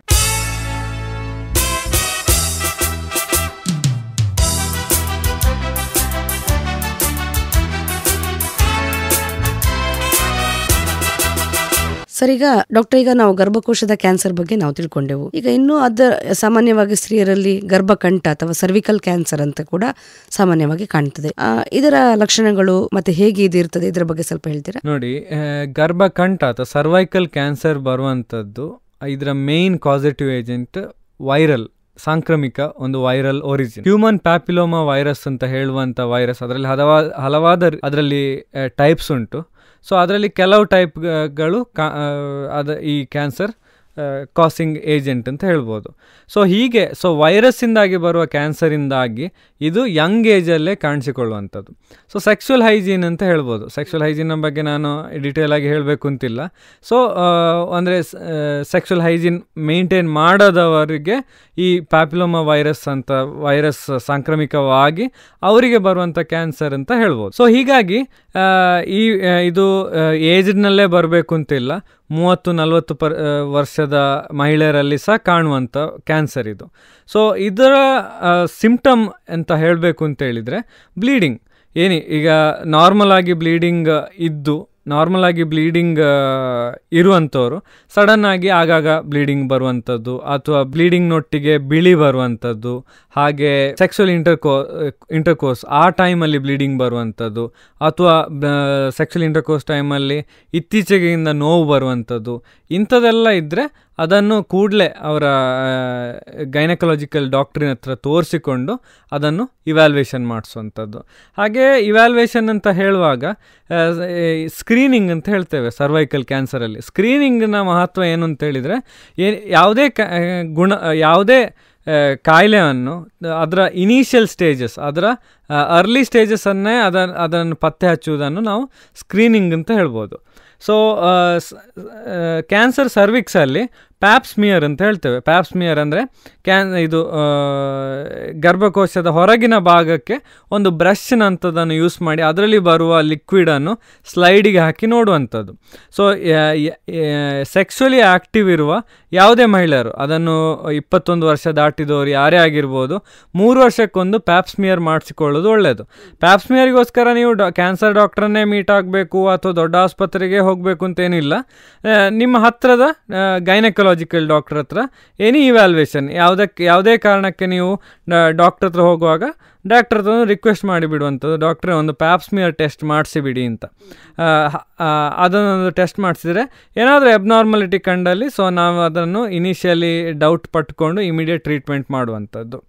ಸರ್, ಈಗ ಡಾಕ್ಟರ್, ಈಗ ನಾವು ಗರ್ಭಕೋಶದ ಕ್ಯಾನ್ಸರ್ ಬಗ್ಗೆ ನಾವು ತಿಳ್ಕೊಂಡೆವು. ಈಗ ಇನ್ನೂ ಸಾಮಾನ್ಯವಾಗಿ ಸ್ತ್ರೀಯರಲ್ಲಿ ಗರ್ಭಕಂಠ ಅಥವಾ ಸರ್ವಿಕಲ್ ಕ್ಯಾನ್ಸರ್ ಅಂತ ಕೂಡ ಸಾಮಾನ್ಯವಾಗಿ ಕಾಣ್ತದೆ. ಇದರ ಲಕ್ಷಣಗಳು ಮತ್ತೆ ಹೇಗೆ ಇದಿರ್ತದೆ, ಇದರ ಬಗ್ಗೆ ಸ್ವಲ್ಪ ಹೇಳ್ತೀರಾ? ನೋಡಿ, ಗರ್ಭಕಂಠ ಅಥವಾ ಸರ್ವೈಕಲ್ ಕ್ಯಾನ್ಸರ್ ಬರುವಂಥದ್ದು, ಇದರ ಮೇನ್ ಕಾಸೇಟಿವ್ ಏಜೆಂಟ್ ವೈರಲ್, ಸಾಂಕ್ರಾಮಿಕ ಒಂದು viral origin. Human papilloma virus ಅಂತ ಹೇಳುವಂಥ ವೈರಸ್, ಅದರಲ್ಲಿ ಹಲವಾದ ಅದರಲ್ಲಿ ಟೈಪ್ಸ್ ಉಂಟು. ಸೊ ಅದರಲ್ಲಿ ಕೆಲವು ಟೈಪ್ಗಳು ಈ ಕ್ಯಾನ್ಸರ್ ಕಾಸಿಂಗ್ ಏಜೆಂಟ್ ಅಂತ ಹೇಳ್ಬೋದು. ಸೊ ವೈರಸ್ಸಿಂದಾಗಿ ಬರುವ ಕ್ಯಾನ್ಸರಿಂದಾಗಿ ಇದು ಯಂಗ್ ಏಜಲ್ಲೇ ಕಾಣಿಸಿಕೊಳ್ಳುವಂಥದ್ದು. ಸೊ ಸೆಕ್ಸುವಲ್ ಹೈಜೀನ್ ಅಂತ ಹೇಳ್ಬೋದು. ಸೆಕ್ಸುವಲ್ ಹೈಜೀನ್ ಬಗ್ಗೆ ನಾನು ಡೀಟೇಲ್ ಆಗಿ ಹೇಳಬೇಕು ಅಂತಿಲ್ಲ. ಸೊ ಅಂದರೆ ಸೆಕ್ಸುವಲ್ ಹೈಜೀನ್ ಮೇಂಟೈನ್ ಮಾಡದವರಿಗೆ ಈ ಪ್ಯಾಪಿಲೋಮಾ ವೈರಸ್ ಸಾಂಕ್ರಾಮಿಕವಾಗಿ ಅವರಿಗೆ ಬರುವಂಥ ಕ್ಯಾನ್ಸರ್ ಅಂತ ಹೇಳ್ಬೋದು. ಸೊ ಹೀಗಾಗಿ ಇದು ಏಜ್ನಲ್ಲೇ ಬರಬೇಕು ಅಂತಿಲ್ಲ, 30-40 ವರ್ಷದ ಮಹಿಳೆಯರಲ್ಲಿ ಸಹ ಕಾಣುವಂಥ ಕ್ಯಾನ್ಸರ್ ಇದು. ಸೊ ಇದರ ಸಿಂಪ್ಟಮ್ ಅಂತ ಹೇಳಬೇಕು ಅಂತ ಹೇಳಿದರೆ ಬ್ಲೀಡಿಂಗ್. ಈಗ ನಾರ್ಮಲ್ ಆಗಿ ಬ್ಲೀಡಿಂಗ್ ಇರುವಂಥವ್ರು ಸಡನ್ನಾಗಿ ಆಗಾಗ ಬ್ಲೀಡಿಂಗ್ ಬರುವಂಥದ್ದು, ಅಥವಾ ಬ್ಲೀಡಿಂಗ್ನೊಟ್ಟಿಗೆ ಬಿಳಿ ಬರುವಂಥದ್ದು, ಹಾಗೆ ಸೆಕ್ಸುವಲ್ ಇಂಟರ್ಕೋರ್ಸ್ ಆ ಟೈಮಲ್ಲಿ ಬ್ಲೀಡಿಂಗ್ ಬರುವಂಥದ್ದು, ಅಥವಾ ಸೆಕ್ಸುವಲ್ ಇಂಟರ್ಕೋರ್ಸ್ ಟೈಮಲ್ಲಿ ಇತ್ತೀಚೆಗೆಯಿಂದ ನೋವು ಬರುವಂಥದ್ದು, ಇಂಥದ್ದೆಲ್ಲ ಇದ್ದರೆ ಅದನ್ನು ಕೂಡಲೇ ಅವರ ಗೈನಕಾಲಜಿಕಲ್ ಡಾಕ್ಟ್ರಿನ ಹತ್ರ ತೋರಿಸಿಕೊಂಡು ಅದನ್ನು ಇವ್ಯಾಲ್ಯೂಯೇಷನ್ ಮಾಡಿಸುವಂಥದ್ದು. ಹಾಗೆ ಇವ್ಯಾಲ್ಯೂಯೇಷನ್ ಅಂತ ಹೇಳುವಾಗ ಸ್ಕ್ರೀನಿಂಗ್ ಅಂತ ಹೇಳ್ತೇವೆ ಸರ್ವೈಕಲ್ ಕ್ಯಾನ್ಸರಲ್ಲಿ. ಸ್ಕ್ರೀನಿಂಗ್ನ ಮಹತ್ವ ಏನು ಅಂತ ಹೇಳಿದರೆ, ಯಾವುದೇ ಕಾಯಿಲೆಯನ್ನು ಅದರ ಇನಿಷಿಯಲ್ ಸ್ಟೇಜಸ್, ಅದರ ಅರ್ಲಿ ಸ್ಟೇಜಸ್ಸನ್ನೇ ಅದನ್ನು ಪತ್ತೆ ಹಚ್ಚುವುದನ್ನು ನಾವು ಸ್ಕ್ರೀನಿಂಗ್ ಅಂತ ಹೇಳ್ಬೋದು. ಸೊ ಕ್ಯಾನ್ಸರ್ ಸರ್ವಿಕ್ಸಲ್ಲಿ ಪ್ಯಾಪ್ಸ್ಮಿಯರ್ ಅಂತ ಹೇಳ್ತೇವೆ. ಪ್ಯಾಪ್ಸ್ಮಿಯರ್ ಅಂದರೆ ಇದು ಗರ್ಭಕೋಶದ ಹೊರಗಿನ ಭಾಗಕ್ಕೆ ಒಂದು ಬ್ರಷ್ನಂಥದ್ದನ್ನು ಯೂಸ್ ಮಾಡಿ ಅದರಲ್ಲಿ ಬರುವ ಲಿಕ್ವಿಡನ್ನು ಸ್ಲೈಡಿಗೆ ಹಾಕಿ ನೋಡುವಂಥದ್ದು. ಸೊ ಸೆಕ್ಸುವಲಿ ಆ್ಯಕ್ಟಿವ್ ಇರುವ ಯಾವುದೇ ಮಹಿಳೆಯರು, ಅದನ್ನು 21 ವರ್ಷ ದಾಟಿದವರು ಯಾರೇ ಆಗಿರ್ಬೋದು, 3 ವರ್ಷಕ್ಕೊಂದು ಪ್ಯಾಪ್ಸ್ಮಿಯರ್ ಮಾಡಿಸಿಕೊಳ್ಳೋದು ಒಳ್ಳೆಯದು. ಪ್ಯಾಪ್ಸ್ಮಿಯರ್ಗೋಸ್ಕರ ನೀವು ಕ್ಯಾನ್ಸರ್ ಡಾಕ್ಟ್ರನ್ನೇ ಮೀಟ್ ಆಗಬೇಕು ಅಥವಾ ದೊಡ್ಡ ಆಸ್ಪತ್ರೆಗೆ ಹೋಗಬೇಕು ಅಂತೇನಿಲ್ಲ. ನಿಮ್ಮ ಹತ್ತಿರದ ಗೈನಕಾಲಜಿಕಲ್ ಡಾಕ್ಟರ್ ಹತ್ರ ಎನಿ ಇವ್ಯಾಲ್ಯೂಯೇಷನ್, ಯಾವುದೇ ಕಾರಣಕ್ಕೆ ನೀವು ಡಾಕ್ಟರ್ ಹತ್ರ ಹೋಗುವಾಗ ಡಾಕ್ಟರ್ ಹತ್ರ ರಿಕ್ವೆಸ್ಟ್ ಮಾಡಿಬಿಡುವಂಥದ್ದು, ಡಾಕ್ಟ್ರೇ ಒಂದು ಪ್ಯಾಪ್ಸ್ಮಿಯರ್ ಟೆಸ್ಟ್ ಮಾಡಿಸಿಬಿಡಿ ಅಂತ. ಅದನ್ನೊಂದು ಟೆಸ್ಟ್ ಮಾಡಿಸಿದರೆ ಏನಾದರೂ ಅಬ್ನಾರ್ಮಲಿಟಿ ಕಂಡಲ್ಲಿ ಸೊ ನಾವು ಅದನ್ನು ಇನಿಷಿಯಲಿ ಡೌಟ್ ಪಟ್ಕೊಂಡು ಇಮಿಡಿಯೇಟ್ ಟ್ರೀಟ್ಮೆಂಟ್ ಮಾಡುವಂಥದ್ದು.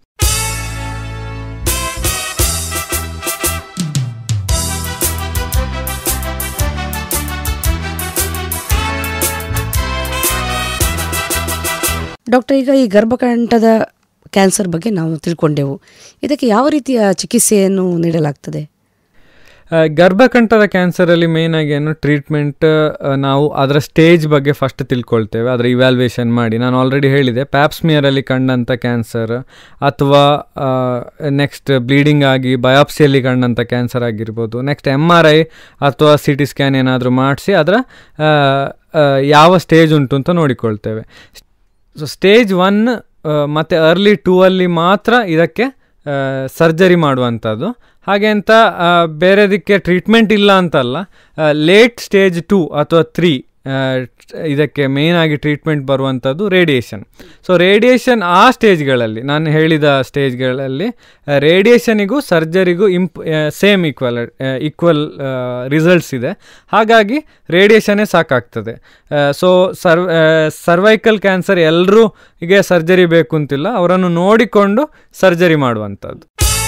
ಡಾಕ್ಟರ್, ಈಗ ಈ ಗರ್ಭಕಂಠದ ಕ್ಯಾನ್ಸರ್ ಬಗ್ಗೆ ನಾವು ತಿಳ್ಕೊಂಡೆವು. ಇದಕ್ಕೆ ಯಾವ ರೀತಿಯ ಚಿಕಿತ್ಸೆಯನ್ನು ನೀಡಲಾಗ್ತದೆ? ಗರ್ಭಕಂಠದ ಕ್ಯಾನ್ಸರಲ್ಲಿ ಮೇಯ್ನಾಗಿ ಏನು ಟ್ರೀಟ್ಮೆಂಟ್, ನಾವು ಅದರ ಸ್ಟೇಜ್ ಬಗ್ಗೆ ಫಸ್ಟ್ ತಿಳ್ಕೊಳ್ತೇವೆ, ಅದರ ಇವ್ಯಾಲ್ಯೂಯೇಷನ್ ಮಾಡಿ. ನಾನು ಆಲ್ರೆಡಿ ಹೇಳಿದೆ, ಪ್ಯಾಪ್ಸ್ಮಿಯರಲ್ಲಿ ಕಂಡಂಥ ಕ್ಯಾನ್ಸರ್ ಅಥವಾ ನೆಕ್ಸ್ಟ್ ಬ್ಲೀಡಿಂಗ್ ಆಗಿ ಬಯಾಪ್ಸಿಯಲ್ಲಿ ಕಂಡಂಥ ಕ್ಯಾನ್ಸರ್ ಆಗಿರ್ಬೋದು. ನೆಕ್ಸ್ಟ್ MRI ಅಥವಾ CT ಸ್ಕ್ಯಾನ್ ಏನಾದರೂ ಮಾಡಿಸಿ ಅದರ ಯಾವ ಸ್ಟೇಜ್ ಉಂಟು ಅಂತ ನೋಡಿಕೊಳ್ತೇವೆ. ಸೊ ಸ್ಟೇಜ್ 1 ಮತ್ತು ಅರ್ಲಿ 2 ಅಲ್ಲಿ ಮಾತ್ರ ಇದಕ್ಕೆ ಸರ್ಜರಿ ಮಾಡುವಂಥದ್ದು. ಹಾಗೆ ಅಂತ ಬೇರೆದಕ್ಕೆ ಟ್ರೀಟ್ಮೆಂಟ್ ಇಲ್ಲ ಅಂತಲ್ಲ. ಲೇಟ್ ಸ್ಟೇಜ್ 2 ಅಥವಾ 3 ಇದಕ್ಕೆ ಮೇಯ್ನಾಗಿ ಟ್ರೀಟ್ಮೆಂಟ್ ಬರುವಂಥದ್ದು ರೇಡಿಯೇಷನ್. ಸೊ ರೇಡಿಯೇಷನ್ ಆ ಸ್ಟೇಜ್ಗಳಲ್ಲಿ, ನಾನು ಹೇಳಿದ ಸ್ಟೇಜ್ಗಳಲ್ಲಿ ರೇಡಿಯೇಷನಿಗೂ ಸರ್ಜರಿಗೂ ಸೇಮ್ ಈಕ್ವಲ್ ರಿಸಲ್ಟ್ಸ್ ಇದೆ. ಹಾಗಾಗಿ ರೇಡಿಯೇಷನ್ನೇ ಸಾಕಾಗ್ತದೆ. ಸೊ ಸರ್ವೈಕಲ್ ಕ್ಯಾನ್ಸರ್ ಎಲ್ಲರೂ ಹೀಗೆ ಸರ್ಜರಿ ಬೇಕು ಅಂತಿಲ್ಲ, ಅವರನ್ನು ನೋಡಿಕೊಂಡು ಸರ್ಜರಿ ಮಾಡುವಂಥದ್ದು.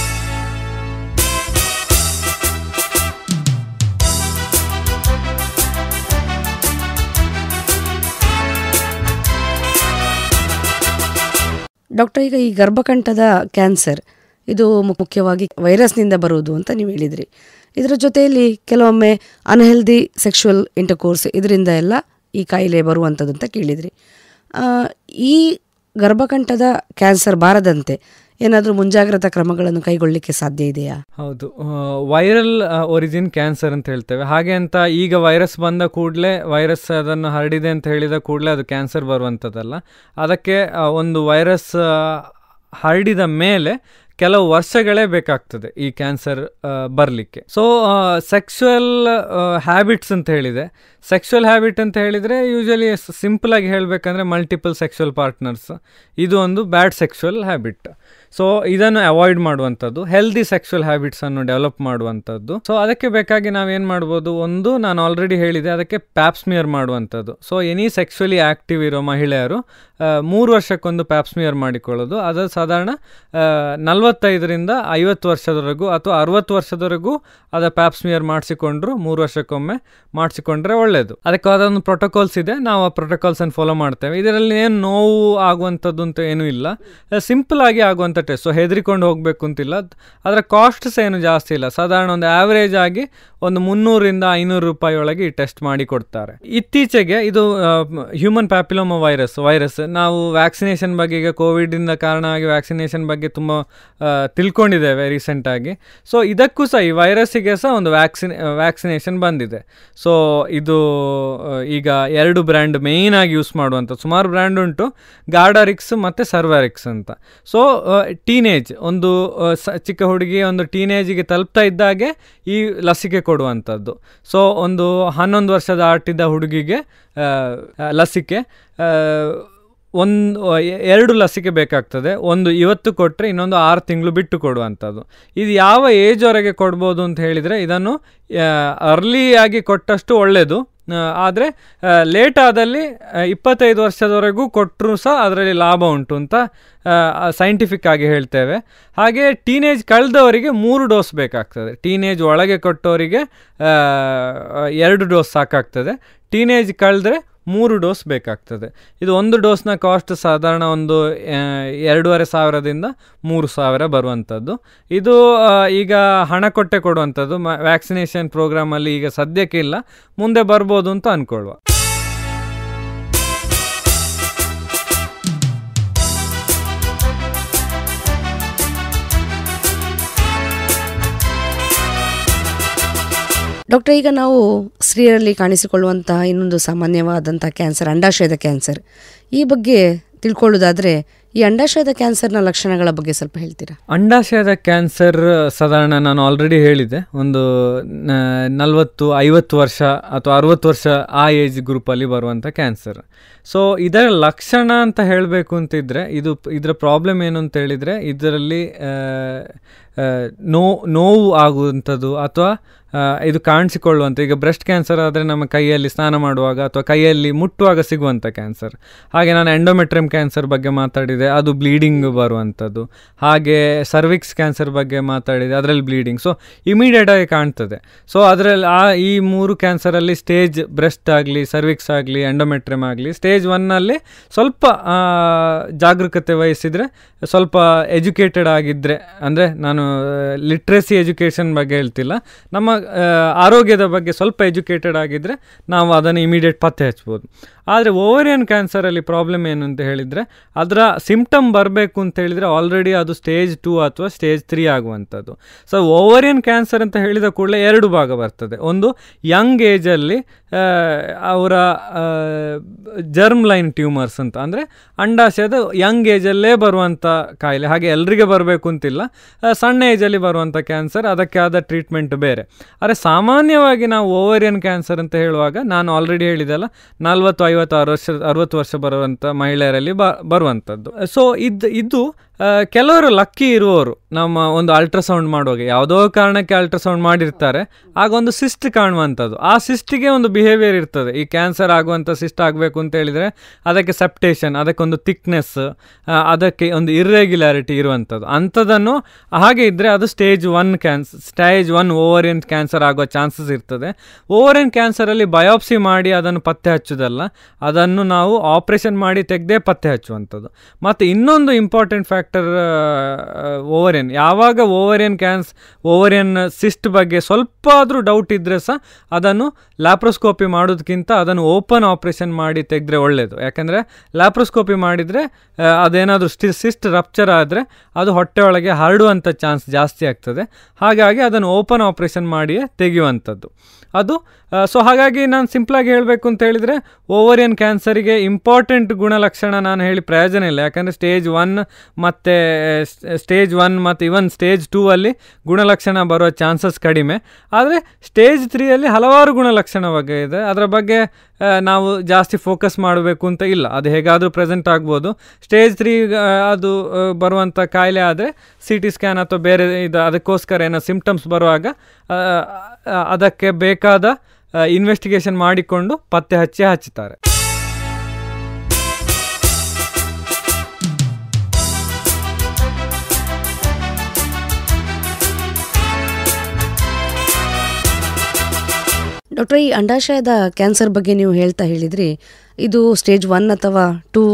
ಡಾಕ್ಟರ್, ಈಗ ಈ ಗರ್ಭಕಂಠದ ಕ್ಯಾನ್ಸರ್ ಇದು ಮುಖ್ಯವಾಗಿ ವೈರಸ್ನಿಂದ ಬರುವುದು ಅಂತ ನೀವು ಹೇಳಿದ್ರಿ. ಇದರ ಜೊತೆಯಲ್ಲಿ ಕೆಲವೊಮ್ಮೆ ಅನ್ಹೆಲ್ದಿ ಸೆಕ್ಷುವಲ್ ಇಂಟರ್ಕೋರ್ಸ್ ಇದರಿಂದ ಎಲ್ಲ ಈ ಕಾಯಿಲೆ ಬರುವಂಥದ್ದು ಅಂತ ಕೇಳಿದ್ರಿ. ಈ ಗರ್ಭಕಂಠದ ಕ್ಯಾನ್ಸರ್ ಬಾರದಂತೆ ಏನಾದರೂ ಮುಂಜಾಗ್ರತಾ ಕ್ರಮಗಳನ್ನು ಕೈಗೊಳ್ಳಲಿಕ್ಕೆ ಸಾಧ್ಯ ಇದೆಯಾ? ಹೌದು, ವೈರಲ್ ಒರಿಜಿನ್ ಕ್ಯಾನ್ಸರ್ ಅಂತ ಹೇಳ್ತೇವೆ. ಹಾಗೆ ಅಂತ ಈಗ ವೈರಸ್ ಬಂದ ಕೂಡಲೇ, ವೈರಸ್ ಅದನ್ನು ಹರಡಿದೆ ಅಂತ ಹೇಳಿದ ಕೂಡಲೇ ಅದು ಕ್ಯಾನ್ಸರ್ ಬರುವಂಥದ್ದಲ್ಲ. ಅದಕ್ಕೆ ಒಂದು ವೈರಸ್ ಹರಡಿದ ಮೇಲೆ ಕೆಲವು ವರ್ಷಗಳೇ ಬೇಕಾಗ್ತದೆ ಈ ಕ್ಯಾನ್ಸರ್ ಬರಲಿಕ್ಕೆ. ಸೊ ಸೆಕ್ಸುವಲ್ ಹ್ಯಾಬಿಟ್ಸ್ ಅಂತ ಹೇಳಿದೆ. ಸೆಕ್ಸುವಲ್ ಹ್ಯಾಬಿಟ್ ಅಂತ ಹೇಳಿದರೆ ಯೂಶಲಿ ಸಿಂಪಲಾಗಿ ಹೇಳಬೇಕಂದ್ರೆ ಮಲ್ಟಿಪಲ್ ಸೆಕ್ಸುವಲ್ ಪಾರ್ಟ್ನರ್ಸ್, ಇದು ಒಂದು ಬ್ಯಾಡ್ ಸೆಕ್ಸುವಲ್ ಹ್ಯಾಬಿಟ್. ಸೊ ಇದನ್ನು ಅವಾಯ್ಡ್ ಮಾಡುವಂಥದ್ದು, ಹೆಲ್ದಿ ಸೆಕ್ಸುವಲ್ ಹ್ಯಾಬಿಟ್ಸನ್ನು ಡೆವಲಪ್ ಮಾಡುವಂಥದ್ದು. ಸೊ ಅದಕ್ಕೆ ಬೇಕಾಗಿ ನಾವೇನು ಮಾಡ್ಬೋದು, ಒಂದು ನಾನು ಆಲ್ರೆಡಿ ಹೇಳಿದೆ, ಅದಕ್ಕೆ ಪ್ಯಾಪ್ಸ್ಮಿಯರ್ ಮಾಡುವಂಥದ್ದು. ಸೊ ಎನಿ ಸೆಕ್ಸುವಲಿ ಆ್ಯಕ್ಟಿವ್ ಇರೋ ಮಹಿಳೆಯರು 3 ವರ್ಷಕ್ಕೊಂದು ಪ್ಯಾಪ್ಸ್ಮಿಯರ್ ಮಾಡಿಕೊಳ್ಳೋದು. ಅದು ಸಾಧಾರಣ 45ರಿಂದ 50 ವರ್ಷದವರೆಗೂ ಅಥವಾ 60 ವರ್ಷದವರೆಗೂ ಅದ ಪ್ಯಾಪ್ಸ್ಮಿಯರ್ ಮಾಡಿಸಿಕೊಂಡ್ರು 3 ವರ್ಷಕ್ಕೊಮ್ಮೆ ಮಾಡಿಸಿಕೊಂಡ್ರೆ ಒಳ್ಳೆಯದು. ಅದಕ್ಕೆ ಅದೊಂದು ಪ್ರೋಟೋಕಾಲ್ಸ್ ಇದೆ, ನಾವು ಆ ಪ್ರೋಟೋಕಾಲ್ಸನ್ನು ಫಾಲೋ ಮಾಡ್ತೇವೆ. ಇದರಲ್ಲಿ ಏನು ನೋವು ಆಗುವಂಥದ್ದು ಅಂತ ಏನೂ ಇಲ್ಲ, ಸಿಂಪಲ್ ಆಗಿ ಆಗುವಂಥ ಟೆಸ್ಟ್. ಸೊ ಹೆದರಿಕೊಂಡು ಹೋಗಬೇಕು ಅಂತಿಲ್ಲ. ಅದರ ಕಾಸ್ಟ್ಸ್ ಏನು ಜಾಸ್ತಿ ಇಲ್ಲ, ಸಾಧಾರಣ ಒಂದು ಆ್ಯಾವ್ರೇಜ್ ಆಗಿ ಒಂದು 300ರಿಂದ 500 ರೂಪಾಯಿ ಒಳಗೆ ಈ ಟೆಸ್ಟ್ ಮಾಡಿ ಕೊಡ್ತಾರೆ. ಇತ್ತೀಚೆಗೆ ಇದು ಹ್ಯೂಮನ್ ಪ್ಯಾಪಿಲೋಮಾ ವೈರಸ್ ನಾವು ವ್ಯಾಕ್ಸಿನೇಷನ್ ಬಗ್ಗೆ, ಈಗ ಕೋವಿಡಿಂದ ಕಾರಣ ಆಗಿ ವ್ಯಾಕ್ಸಿನೇಷನ್ ಬಗ್ಗೆ ತುಂಬ ತಿಳ್ಕೊಂಡಿದ್ದೇವೆ ರೀಸೆಂಟಾಗಿ. ಸೊ ಇದಕ್ಕೂ ಸಹ, ಈ ವೈರಸ್ಸಿಗೆ ಸಹ ಒಂದು ವ್ಯಾಕ್ಸಿನೇಷನ್ ಬಂದಿದೆ. ಸೊ ಇದು ಈಗ 2 ಬ್ರ್ಯಾಂಡ್ ಮೇಯ್ನ್ ಆಗಿ ಯೂಸ್ ಮಾಡುವಂಥ, ಸುಮಾರು ಬ್ರ್ಯಾಂಡ್ ಉಂಟು, ಗಾರ್ಡಾರಿಕ್ಸ್ ಮತ್ತು ಸರ್ವಾರಿಕ್ಸ್ ಅಂತ. ಸೊ ಟೀನೇಜ್, ಒಂದು ಚಿಕ್ಕ ಹುಡುಗಿ ಒಂದು ಟೀನೇಜಿಗೆ ತಲುಪ್ತಾ ಇದ್ದಾಗೆ ಈ ಲಸಿಕೆ ಕೊಡುವಂಥದ್ದು. ಸೊ ಒಂದು 11 ವರ್ಷದ ಆಟಿದ್ದ ಹುಡುಗಿಗೆ ಲಸಿಕೆ 2 ಲಸಿಕೆ ಬೇಕಾಗ್ತದೆ. ಒಂದು ಇವತ್ತು ಕೊಟ್ಟರೆ ಇನ್ನೊಂದು 6 ತಿಂಗಳು ಬಿಟ್ಟು ಕೊಡುವಂಥದ್ದು. ಇದು ಯಾವ ಏಜ್ವರೆಗೆ ಕೊಡ್ಬೋದು ಅಂತ ಹೇಳಿದರೆ, ಇದನ್ನು ಅರ್ಲಿಯಾಗಿ ಕೊಟ್ಟಷ್ಟು ಒಳ್ಳೆಯದು. ಆದರೆ ಲೇಟ್ ಆದಲ್ಲಿ 25 ವರ್ಷದವರೆಗೂ ಕೊಟ್ಟರೂ ಸಹ ಅದರಲ್ಲಿ ಲಾಭ ಉಂಟು ಅಂತ ಸೈಂಟಿಫಿಕ್ ಆಗಿ ಹೇಳ್ತೇವೆ. ಹಾಗೆ ಟೀನೇಜ್ ಕಳೆದವರಿಗೆ 3 ಡೋಸ್ ಬೇಕಾಗ್ತದೆ. ಟೀನೇಜ್ ಒಳಗೆ ಕೊಟ್ಟವರಿಗೆ 2 ಡೋಸ್ ಸಾಕಾಗ್ತದೆ. ಟೀನೇಜ್ ಕಳೆದ್ರೆ 3 ಡೋಸ್ ಬೇಕಾಗ್ತದೆ. ಇದು ಒಂದು ಡೋಸ್ನ ಕಾಸ್ಟ್ ಸಾಧಾರಣ ಒಂದು 2,500ದಿಂದ 3,000 ಬರುವಂಥದ್ದು. ಇದು ಈಗ ಹಣ ಕೊಟ್ಟೆ ಕೊಡುವಂಥದ್ದು. ವ್ಯಾಕ್ಸಿನೇಷನ್ ಪ್ರೋಗ್ರಾಮಲ್ಲಿ ಈಗ ಸದ್ಯಕ್ಕೆ ಇಲ್ಲ, ಮುಂದೆ ಬರ್ಬೋದು ಅಂತ ಅಂದ್ಕೊಳ್ಳುವ. ಡಾಕ್ಟರ್, ಈಗ ನಾವು ಸ್ತ್ರೀಯರಲ್ಲಿ ಕಾಣಿಸಿಕೊಳ್ಳುವಂತಹ ಇನ್ನೊಂದು ಸಾಮಾನ್ಯವಾದಂಥ ಕ್ಯಾನ್ಸರ್ ಅಂಡಾಶಯದ ಕ್ಯಾನ್ಸರ್. ಈ ಬಗ್ಗೆ ತಿಳ್ಕೊಳ್ಳೋದಾದರೆ ಈ ಅಂಡಾಶಯದ ಕ್ಯಾನ್ಸರ್ನ ಲಕ್ಷಣಗಳ ಬಗ್ಗೆ ಸ್ವಲ್ಪ ಹೇಳ್ತೀರಾ? ಅಂಡಾಶಯದ ಕ್ಯಾನ್ಸರ್ ಸಾಧಾರಣ ನಾನು ಆಲ್ರೆಡಿ ಹೇಳಿದೆ, ಒಂದು 40-50 ವರ್ಷ ಅಥವಾ 60 ವರ್ಷ ಆ ಏಜ್ ಗ್ರೂಪಲ್ಲಿ ಬರುವಂಥ ಕ್ಯಾನ್ಸರ್. ಸೊ ಇದರ ಲಕ್ಷಣ ಅಂತ ಹೇಳಬೇಕು ಅಂತಿದ್ರೆ, ಇದರ ಪ್ರಾಬ್ಲಮ್ ಏನು ಅಂತ ಹೇಳಿದರೆ, ಇದರಲ್ಲಿ ನೋವು ಆಗುವಂಥದ್ದು ಅಥವಾ ಇದು ಕಾಣಿಸಿಕೊಳ್ಳುವಂಥ, ಈಗ ಬ್ರೆಸ್ಟ್ ಕ್ಯಾನ್ಸರ್ ಆದರೆ ನಮ್ಮ ಕೈಯಲ್ಲಿ ಸ್ನಾನ ಮಾಡುವಾಗ ಅಥವಾ ಕೈಯಲ್ಲಿ ಮುಟ್ಟುವಾಗ ಸಿಗುವಂಥ ಕ್ಯಾನ್ಸರ್. ಹಾಗೆ ನಾನು ಎಂಡೋಮೆಟ್ರಿಯಮ್ ಕ್ಯಾನ್ಸರ್ ಬಗ್ಗೆ ಮಾತಾಡಿದೆ, ಅದು ಬ್ಲೀಡಿಂಗ್ ಬರುವಂಥದ್ದು. ಹಾಗೆ ಸರ್ವಿಕ್ಸ್ ಕ್ಯಾನ್ಸರ್ ಬಗ್ಗೆ ಮಾತಾಡಿದೆ, ಅದರಲ್ಲಿ ಬ್ಲೀಡಿಂಗ್. ಸೊ ಇಮಿಡಿಯೇಟಾಗಿ ಕಾಣ್ತದೆ. ಸೊ ಅದರಲ್ಲಿ ಈ 3 ಕ್ಯಾನ್ಸರಲ್ಲಿ ಸ್ಟೇಜ್ ಬ್ರೆಸ್ಟ್ ಆಗಲಿ, ಸರ್ವಿಕ್ಸ್ ಆಗಲಿ, ಎಂಡೋಮೆಟ್ರಿಯಮ್ ಆಗಲಿ ಸ್ಟೇಜ್ ಸ್ಟೇಜ್ 1ನಲ್ಲಿ ಸ್ವಲ್ಪ ಜಾಗರೂಕತೆ ವಹಿಸಿದರೆ, ಸ್ವಲ್ಪ ಎಜುಕೇಟೆಡ್ ಆಗಿದ್ದರೆ, ಅಂದರೆ ನಾನು ಲಿಟ್ರಸಿ ಎಜುಕೇಷನ್ ಬಗ್ಗೆ ಹೇಳ್ತಿಲ್ಲ, ನಮ್ಮ ಆರೋಗ್ಯದ ಬಗ್ಗೆ ಸ್ವಲ್ಪ ಎಜುಕೇಟೆಡ್ ಆಗಿದ್ದರೆ ನಾವು ಅದನ್ನು ಇಮಿಡಿಯೇಟ್ ಪತ್ತೆ ಹಚ್ಬೋದು. ಆದರೆ ಓವರಿಯನ್ ಕ್ಯಾನ್ಸರಲ್ಲಿ ಪ್ರಾಬ್ಲಮ್ ಏನು ಅಂತ ಹೇಳಿದರೆ, ಅದರ ಸಿಂಪ್ಟಮ್ ಬರಬೇಕು ಅಂತ ಹೇಳಿದರೆ ಆಲ್ರೆಡಿ ಅದು ಸ್ಟೇಜ್ 2 ಅಥವಾ ಸ್ಟೇಜ್ 3 ಆಗುವಂಥದ್ದು. ಸೊ ಓವರಿಯನ್ ಕ್ಯಾನ್ಸರ್ ಅಂತ ಹೇಳಿದ ಕೂಡಲೇ 2 ಭಾಗ ಬರ್ತದೆ. ಒಂದು ಯಂಗ್ ಏಜಲ್ಲಿ ಅವರ ಜರ್ಮ್ ಲೈನ್ ಟ್ಯೂಮರ್ಸ್ ಅಂತ, ಅಂದರೆ ಅಂಡಾಶಯದ ಯಂಗ್ ಏಜಲ್ಲೇ ಬರುವಂಥ ಕಾಯಿಲೆ. ಹಾಗೆ ಎಲ್ರಿಗೆ ಬರಬೇಕು ಅಂತಿಲ್ಲ, ಸಣ್ಣ ಏಜಲ್ಲಿ ಬರುವಂಥ ಕ್ಯಾನ್ಸರ್, ಅದಕ್ಕೆ ಆದ ಟ್ರೀಟ್ಮೆಂಟ್ ಬೇರೆ. ಆದರೆ ಸಾಮಾನ್ಯವಾಗಿ ನಾವು ಓವರಿಯನ್ ಕ್ಯಾನ್ಸರ್ ಅಂತ ಹೇಳುವಾಗ ನಾನು ಆಲ್ರೆಡಿ ಹೇಳಿದೆಲ್ಲ 40-50-60 ವರ್ಷ ಬರುವಂಥ ಮಹಿಳೆಯರಲ್ಲಿ ಬರುವಂಥದ್ದು. ಸೊ ಇದು ಕೆಲವರು ಲಕ್ಕಿ ಇರುವವರು ನಮ್ಮ ಒಂದು ಅಲ್ಟ್ರಾಸೌಂಡ್ ಮಾಡುವಾಗ ಯಾವುದೋ ಕಾರಣಕ್ಕೆ ಅಲ್ಟ್ರಾಸೌಂಡ್ ಮಾಡಿರ್ತಾರೆ, ಆಗ ಒಂದು ಸಿಸ್ಟ್ ಕಾಣುವಂಥದ್ದು. ಆ ಸಿಸ್ಟಿಗೆ ಒಂದು ಬಿಹೇವಿಯರ್ ಇರ್ತದೆ. ಈ ಕ್ಯಾನ್ಸರ್ ಆಗುವಂಥ ಸಿಸ್ಟ್ ಆಗಬೇಕು ಅಂತ ಹೇಳಿದರೆ ಅದಕ್ಕೆ ಸೆಪ್ಟೇಷನ್, ಅದಕ್ಕೊಂದು ಥಿಕ್ನೆಸ್, ಅದಕ್ಕೆ ಒಂದು ಇರ್ರೆಗ್ಯುಲಾರಿಟಿ ಇರುವಂಥದ್ದು. ಅಂಥದ್ದನ್ನು ಹಾಗೆ ಇದ್ದರೆ ಅದು ಸ್ಟೇಜ್ 1 ಓವರಿಯನ್ ಕ್ಯಾನ್ಸರ್ ಆಗೋ ಚಾನ್ಸಸ್ ಇರ್ತದೆ. ಓವರಿಯನ್ ಕ್ಯಾನ್ಸರಲ್ಲಿ ಬಯೋಪ್ಸಿ ಮಾಡಿ ಅದನ್ನು ಪತ್ತೆ ಹಚ್ಚೋದಲ್ಲ, ಅದನ್ನು ನಾವು ಆಪ್ರೇಷನ್ ಮಾಡಿ ತೆಗೆದೇ ಪತ್ತೆ ಹಚ್ಚುವಂಥದ್ದು. ಮತ್ತು ಇನ್ನೊಂದು ಇಂಪಾರ್ಟೆಂಟ್ ಫ್ಯಾಕ್ಟರ್ ಓವರಿಯನ್, ಯಾವಾಗ ಓವರಿಯನ್ ಸಿಸ್ಟ್ ಬಗ್ಗೆ ಸ್ವಲ್ಪ ಆದರೂ ಡೌಟ್ ಇದ್ದರೆ ಸಹ ಅದನ್ನು ಲ್ಯಾಪ್ರೋಸ್ಕೋಪಿ ಮಾಡೋದಕ್ಕಿಂತ ಅದನ್ನು ಓಪನ್ ಆಪ್ರೇಷನ್ ಮಾಡಿ ತೆಗೆದ್ರೆ ಒಳ್ಳೆಯದು. ಯಾಕಂದರೆ ಲ್ಯಾಪ್ರೋಸ್ಕೋಪಿ ಮಾಡಿದರೆ ಅದೇನಾದರೂ ಸಿಸ್ಟ್ ರಪ್ಚರ್ ಆದರೆ ಅದು ಹೊಟ್ಟೆ ಒಳಗೆ ಹರಡುವಂಥ ಚಾನ್ಸ್ ಜಾಸ್ತಿ ಆಗ್ತದೆ. ಹಾಗಾಗಿ ಅದನ್ನು ಓಪನ್ ಆಪ್ರೇಷನ್ ಮಾಡಿಯೇ ತೆಗೆಯುವಂಥದ್ದು ಅದು. ಸೊ ಹಾಗಾಗಿ ನಾನು ಸಿಂಪಲಾಗಿ ಹೇಳಬೇಕು ಅಂತ ಹೇಳಿದರೆ, ಓವರಿಯನ್ ಕ್ಯಾನ್ಸರಿಗೆ ಇಂಪಾರ್ಟೆಂಟ್ ಗುಣಲಕ್ಷಣ ನಾನು ಹೇಳಿ ಪ್ರಯೋಜನ ಇಲ್ಲ. ಯಾಕಂದರೆ ಸ್ಟೇಜ್ 1 ಮತ್ತು ಇವನ್ ಸ್ಟೇಜ್ 2 ಅಲ್ಲಿ ಗುಣಲಕ್ಷಣ ಬರೋ ಚಾನ್ಸಸ್ ಕಡಿಮೆ. ಆದರೆ ಸ್ಟೇಜ್ 3 ಅಲ್ಲಿ ಹಲವಾರು ಗುಣಲಕ್ಷಣ ಬಗ್ಗೆ ಇದೆ. ಅದರ ಬಗ್ಗೆ ನಾವು ಜಾಸ್ತಿ ಫೋಕಸ್ ಮಾಡಬೇಕು ಅಂತ ಇಲ್ಲ, ಅದು ಹೇಗಾದರೂ ಪ್ರೆಸೆಂಟ್ ಆಗ್ಬೋದು. ಸ್ಟೇಜ್ 3 ಅದು ಬರುವಂಥ ಕಾಯಿಲೆ ಆದರೆ CT ಸ್ಕ್ಯಾನ್ ಅಥವಾ ಬೇರೆ ಅದಕ್ಕೋಸ್ಕರ ಏನೋ ಸಿಂಪ್ಟಮ್ಸ್ ಬರುವಾಗ ಅದಕ್ಕೆ ಬೇಕಾದ ಇನ್ವೆಸ್ಟಿಗೇಷನ್ ಮಾಡಿಕೊಂಡು ಪತ್ತೆ ಹಚ್ಚುತ್ತಾರೆ. ಡಾಕ್ಟರ್, ಈ ಅಂಡಾಶಯದ ಕ್ಯಾನ್ಸರ್ ಬಗ್ಗೆ ನೀವು ಹೇಳಿದ್ರಿ, ಇದು ಸ್ಟೇಜ್ 1 ಅಥವಾ 2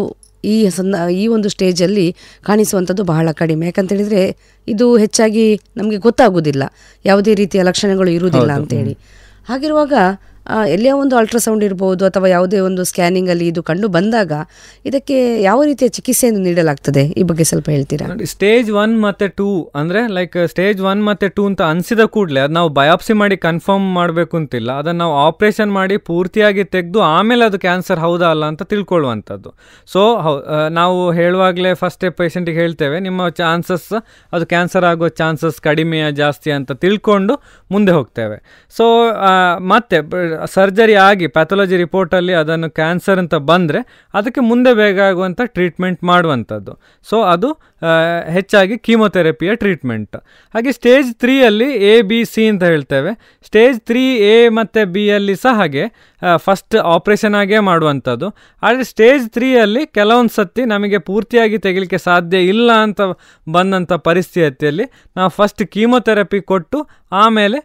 ಈ ಒಂದು ಸ್ಟೇಜಲ್ಲಿ ಕಾಣಿಸುವಂಥದ್ದು ಬಹಳ ಕಡಿಮೆ. ಯಾಕಂತೇಳಿದರೆ ಇದು ಹೆಚ್ಚಾಗಿ ನಮಗೆ ಗೊತ್ತಾಗೋದಿಲ್ಲ, ಯಾವುದೇ ರೀತಿಯ ಲಕ್ಷಣಗಳು ಇರುವುದಿಲ್ಲ ಅಂತೇಳಿ. ಹಾಗಿರುವಾಗ ಎಲ್ಲಿಯ ಒಂದು ಅಲ್ಟ್ರಾಸೌಂಡ್ ಇರ್ಬೋದು ಅಥವಾ ಯಾವುದೇ ಒಂದು ಸ್ಕ್ಯಾನಿಂಗಲ್ಲಿ ಇದು ಕಂಡು ಬಂದಾಗ ಇದಕ್ಕೆ ಯಾವ ರೀತಿಯ ಚಿಕಿತ್ಸೆಯನ್ನು ನೀಡಲಾಗ್ತದೆ, ಈ ಬಗ್ಗೆ ಸ್ವಲ್ಪ ಹೇಳ್ತೀರಾ? ಸ್ಟೇಜ್ 1 ಮತ್ತು 2 ಅಂದರೆ ಸ್ಟೇಜ್ 1 ಮತ್ತು 2 ಅಂತ ಅನಿಸಿದ ಕೂಡಲೇ ಅದು ನಾವು ಬಯೋಪ್ಸಿ ಮಾಡಿ ಕನ್ಫರ್ಮ್ ಮಾಡಬೇಕು ಅಂತಿಲ್ಲ. ಅದನ್ನು ನಾವು ಆಪ್ರೇಷನ್ ಮಾಡಿ ಪೂರ್ತಿಯಾಗಿ ತೆಗೆದು ಆಮೇಲೆ ಅದು ಕ್ಯಾನ್ಸರ್ ಹೌದಾ ಅಲ್ಲ ಅಂತ ತಿಳ್ಕೊಳ್ಳುವಂಥದ್ದು. ಸೊ ನಾವು ಹೇಳುವಾಗಲೇ ಫಸ್ಟೇ ಪೇಷಂಟಿಗೆ ಹೇಳ್ತೇವೆ, ನಿಮ್ಮ ಚಾನ್ಸಸ್ ಅದು ಕ್ಯಾನ್ಸರ್ ಆಗೋ ಚಾನ್ಸಸ್ ಕಡಿಮೆಯ ಜಾಸ್ತಿ ಅಂತ ತಿಳ್ಕೊಂಡು ಮುಂದೆ ಹೋಗ್ತೇವೆ. ಸೊ ಮತ್ತೆ ಸರ್ಜರಿ ಆಗಿ ಪ್ಯಾಥಾಲಜಿ ರಿಪೋರ್ಟಲ್ಲಿ ಅದನ್ನು ಕ್ಯಾನ್ಸರ್ ಅಂತ ಬಂದರೆ ಅದಕ್ಕೆ ಮುಂದೆ ಬೇಗ ಆಗುವಂಥ ಟ್ರೀಟ್ಮೆಂಟ್ ಮಾಡುವಂಥದ್ದು. ಸೊ ಅದು ಹೆಚ್ಚಾಗಿ ಕೀಮೊಥೆರಪಿಯ ಟ್ರೀಟ್ಮೆಂಟ್. ಹಾಗೆ ಸ್ಟೇಜ್ 3ಅಲ್ಲಿ ABC ಅಂತ ಹೇಳ್ತೇವೆ. ಸ್ಟೇಜ್ 3A ಮತ್ತು B ಸಹ ಹಾಗೆ ಫಸ್ಟ್ ಆಪ್ರೇಷನ್ ಆಗೇ ಮಾಡುವಂಥದ್ದು. ಆದರೆ ಸ್ಟೇಜ್ 3ಅಲ್ಲಿ ಕೆಲವೊಂದು ಸತಿ ನಮಗೆ ಪೂರ್ತಿಯಾಗಿ ತೆಗಿಲಿಕ್ಕೆ ಸಾಧ್ಯ ಇಲ್ಲ ಅಂತ ಬಂದಂಥ ಪರಿಸ್ಥಿತಿಯಲ್ಲಿ ನಾವು ಫಸ್ಟ್ ಕೀಮೊಥೆರಪಿ ಕೊಟ್ಟು ಆಮೇಲೆ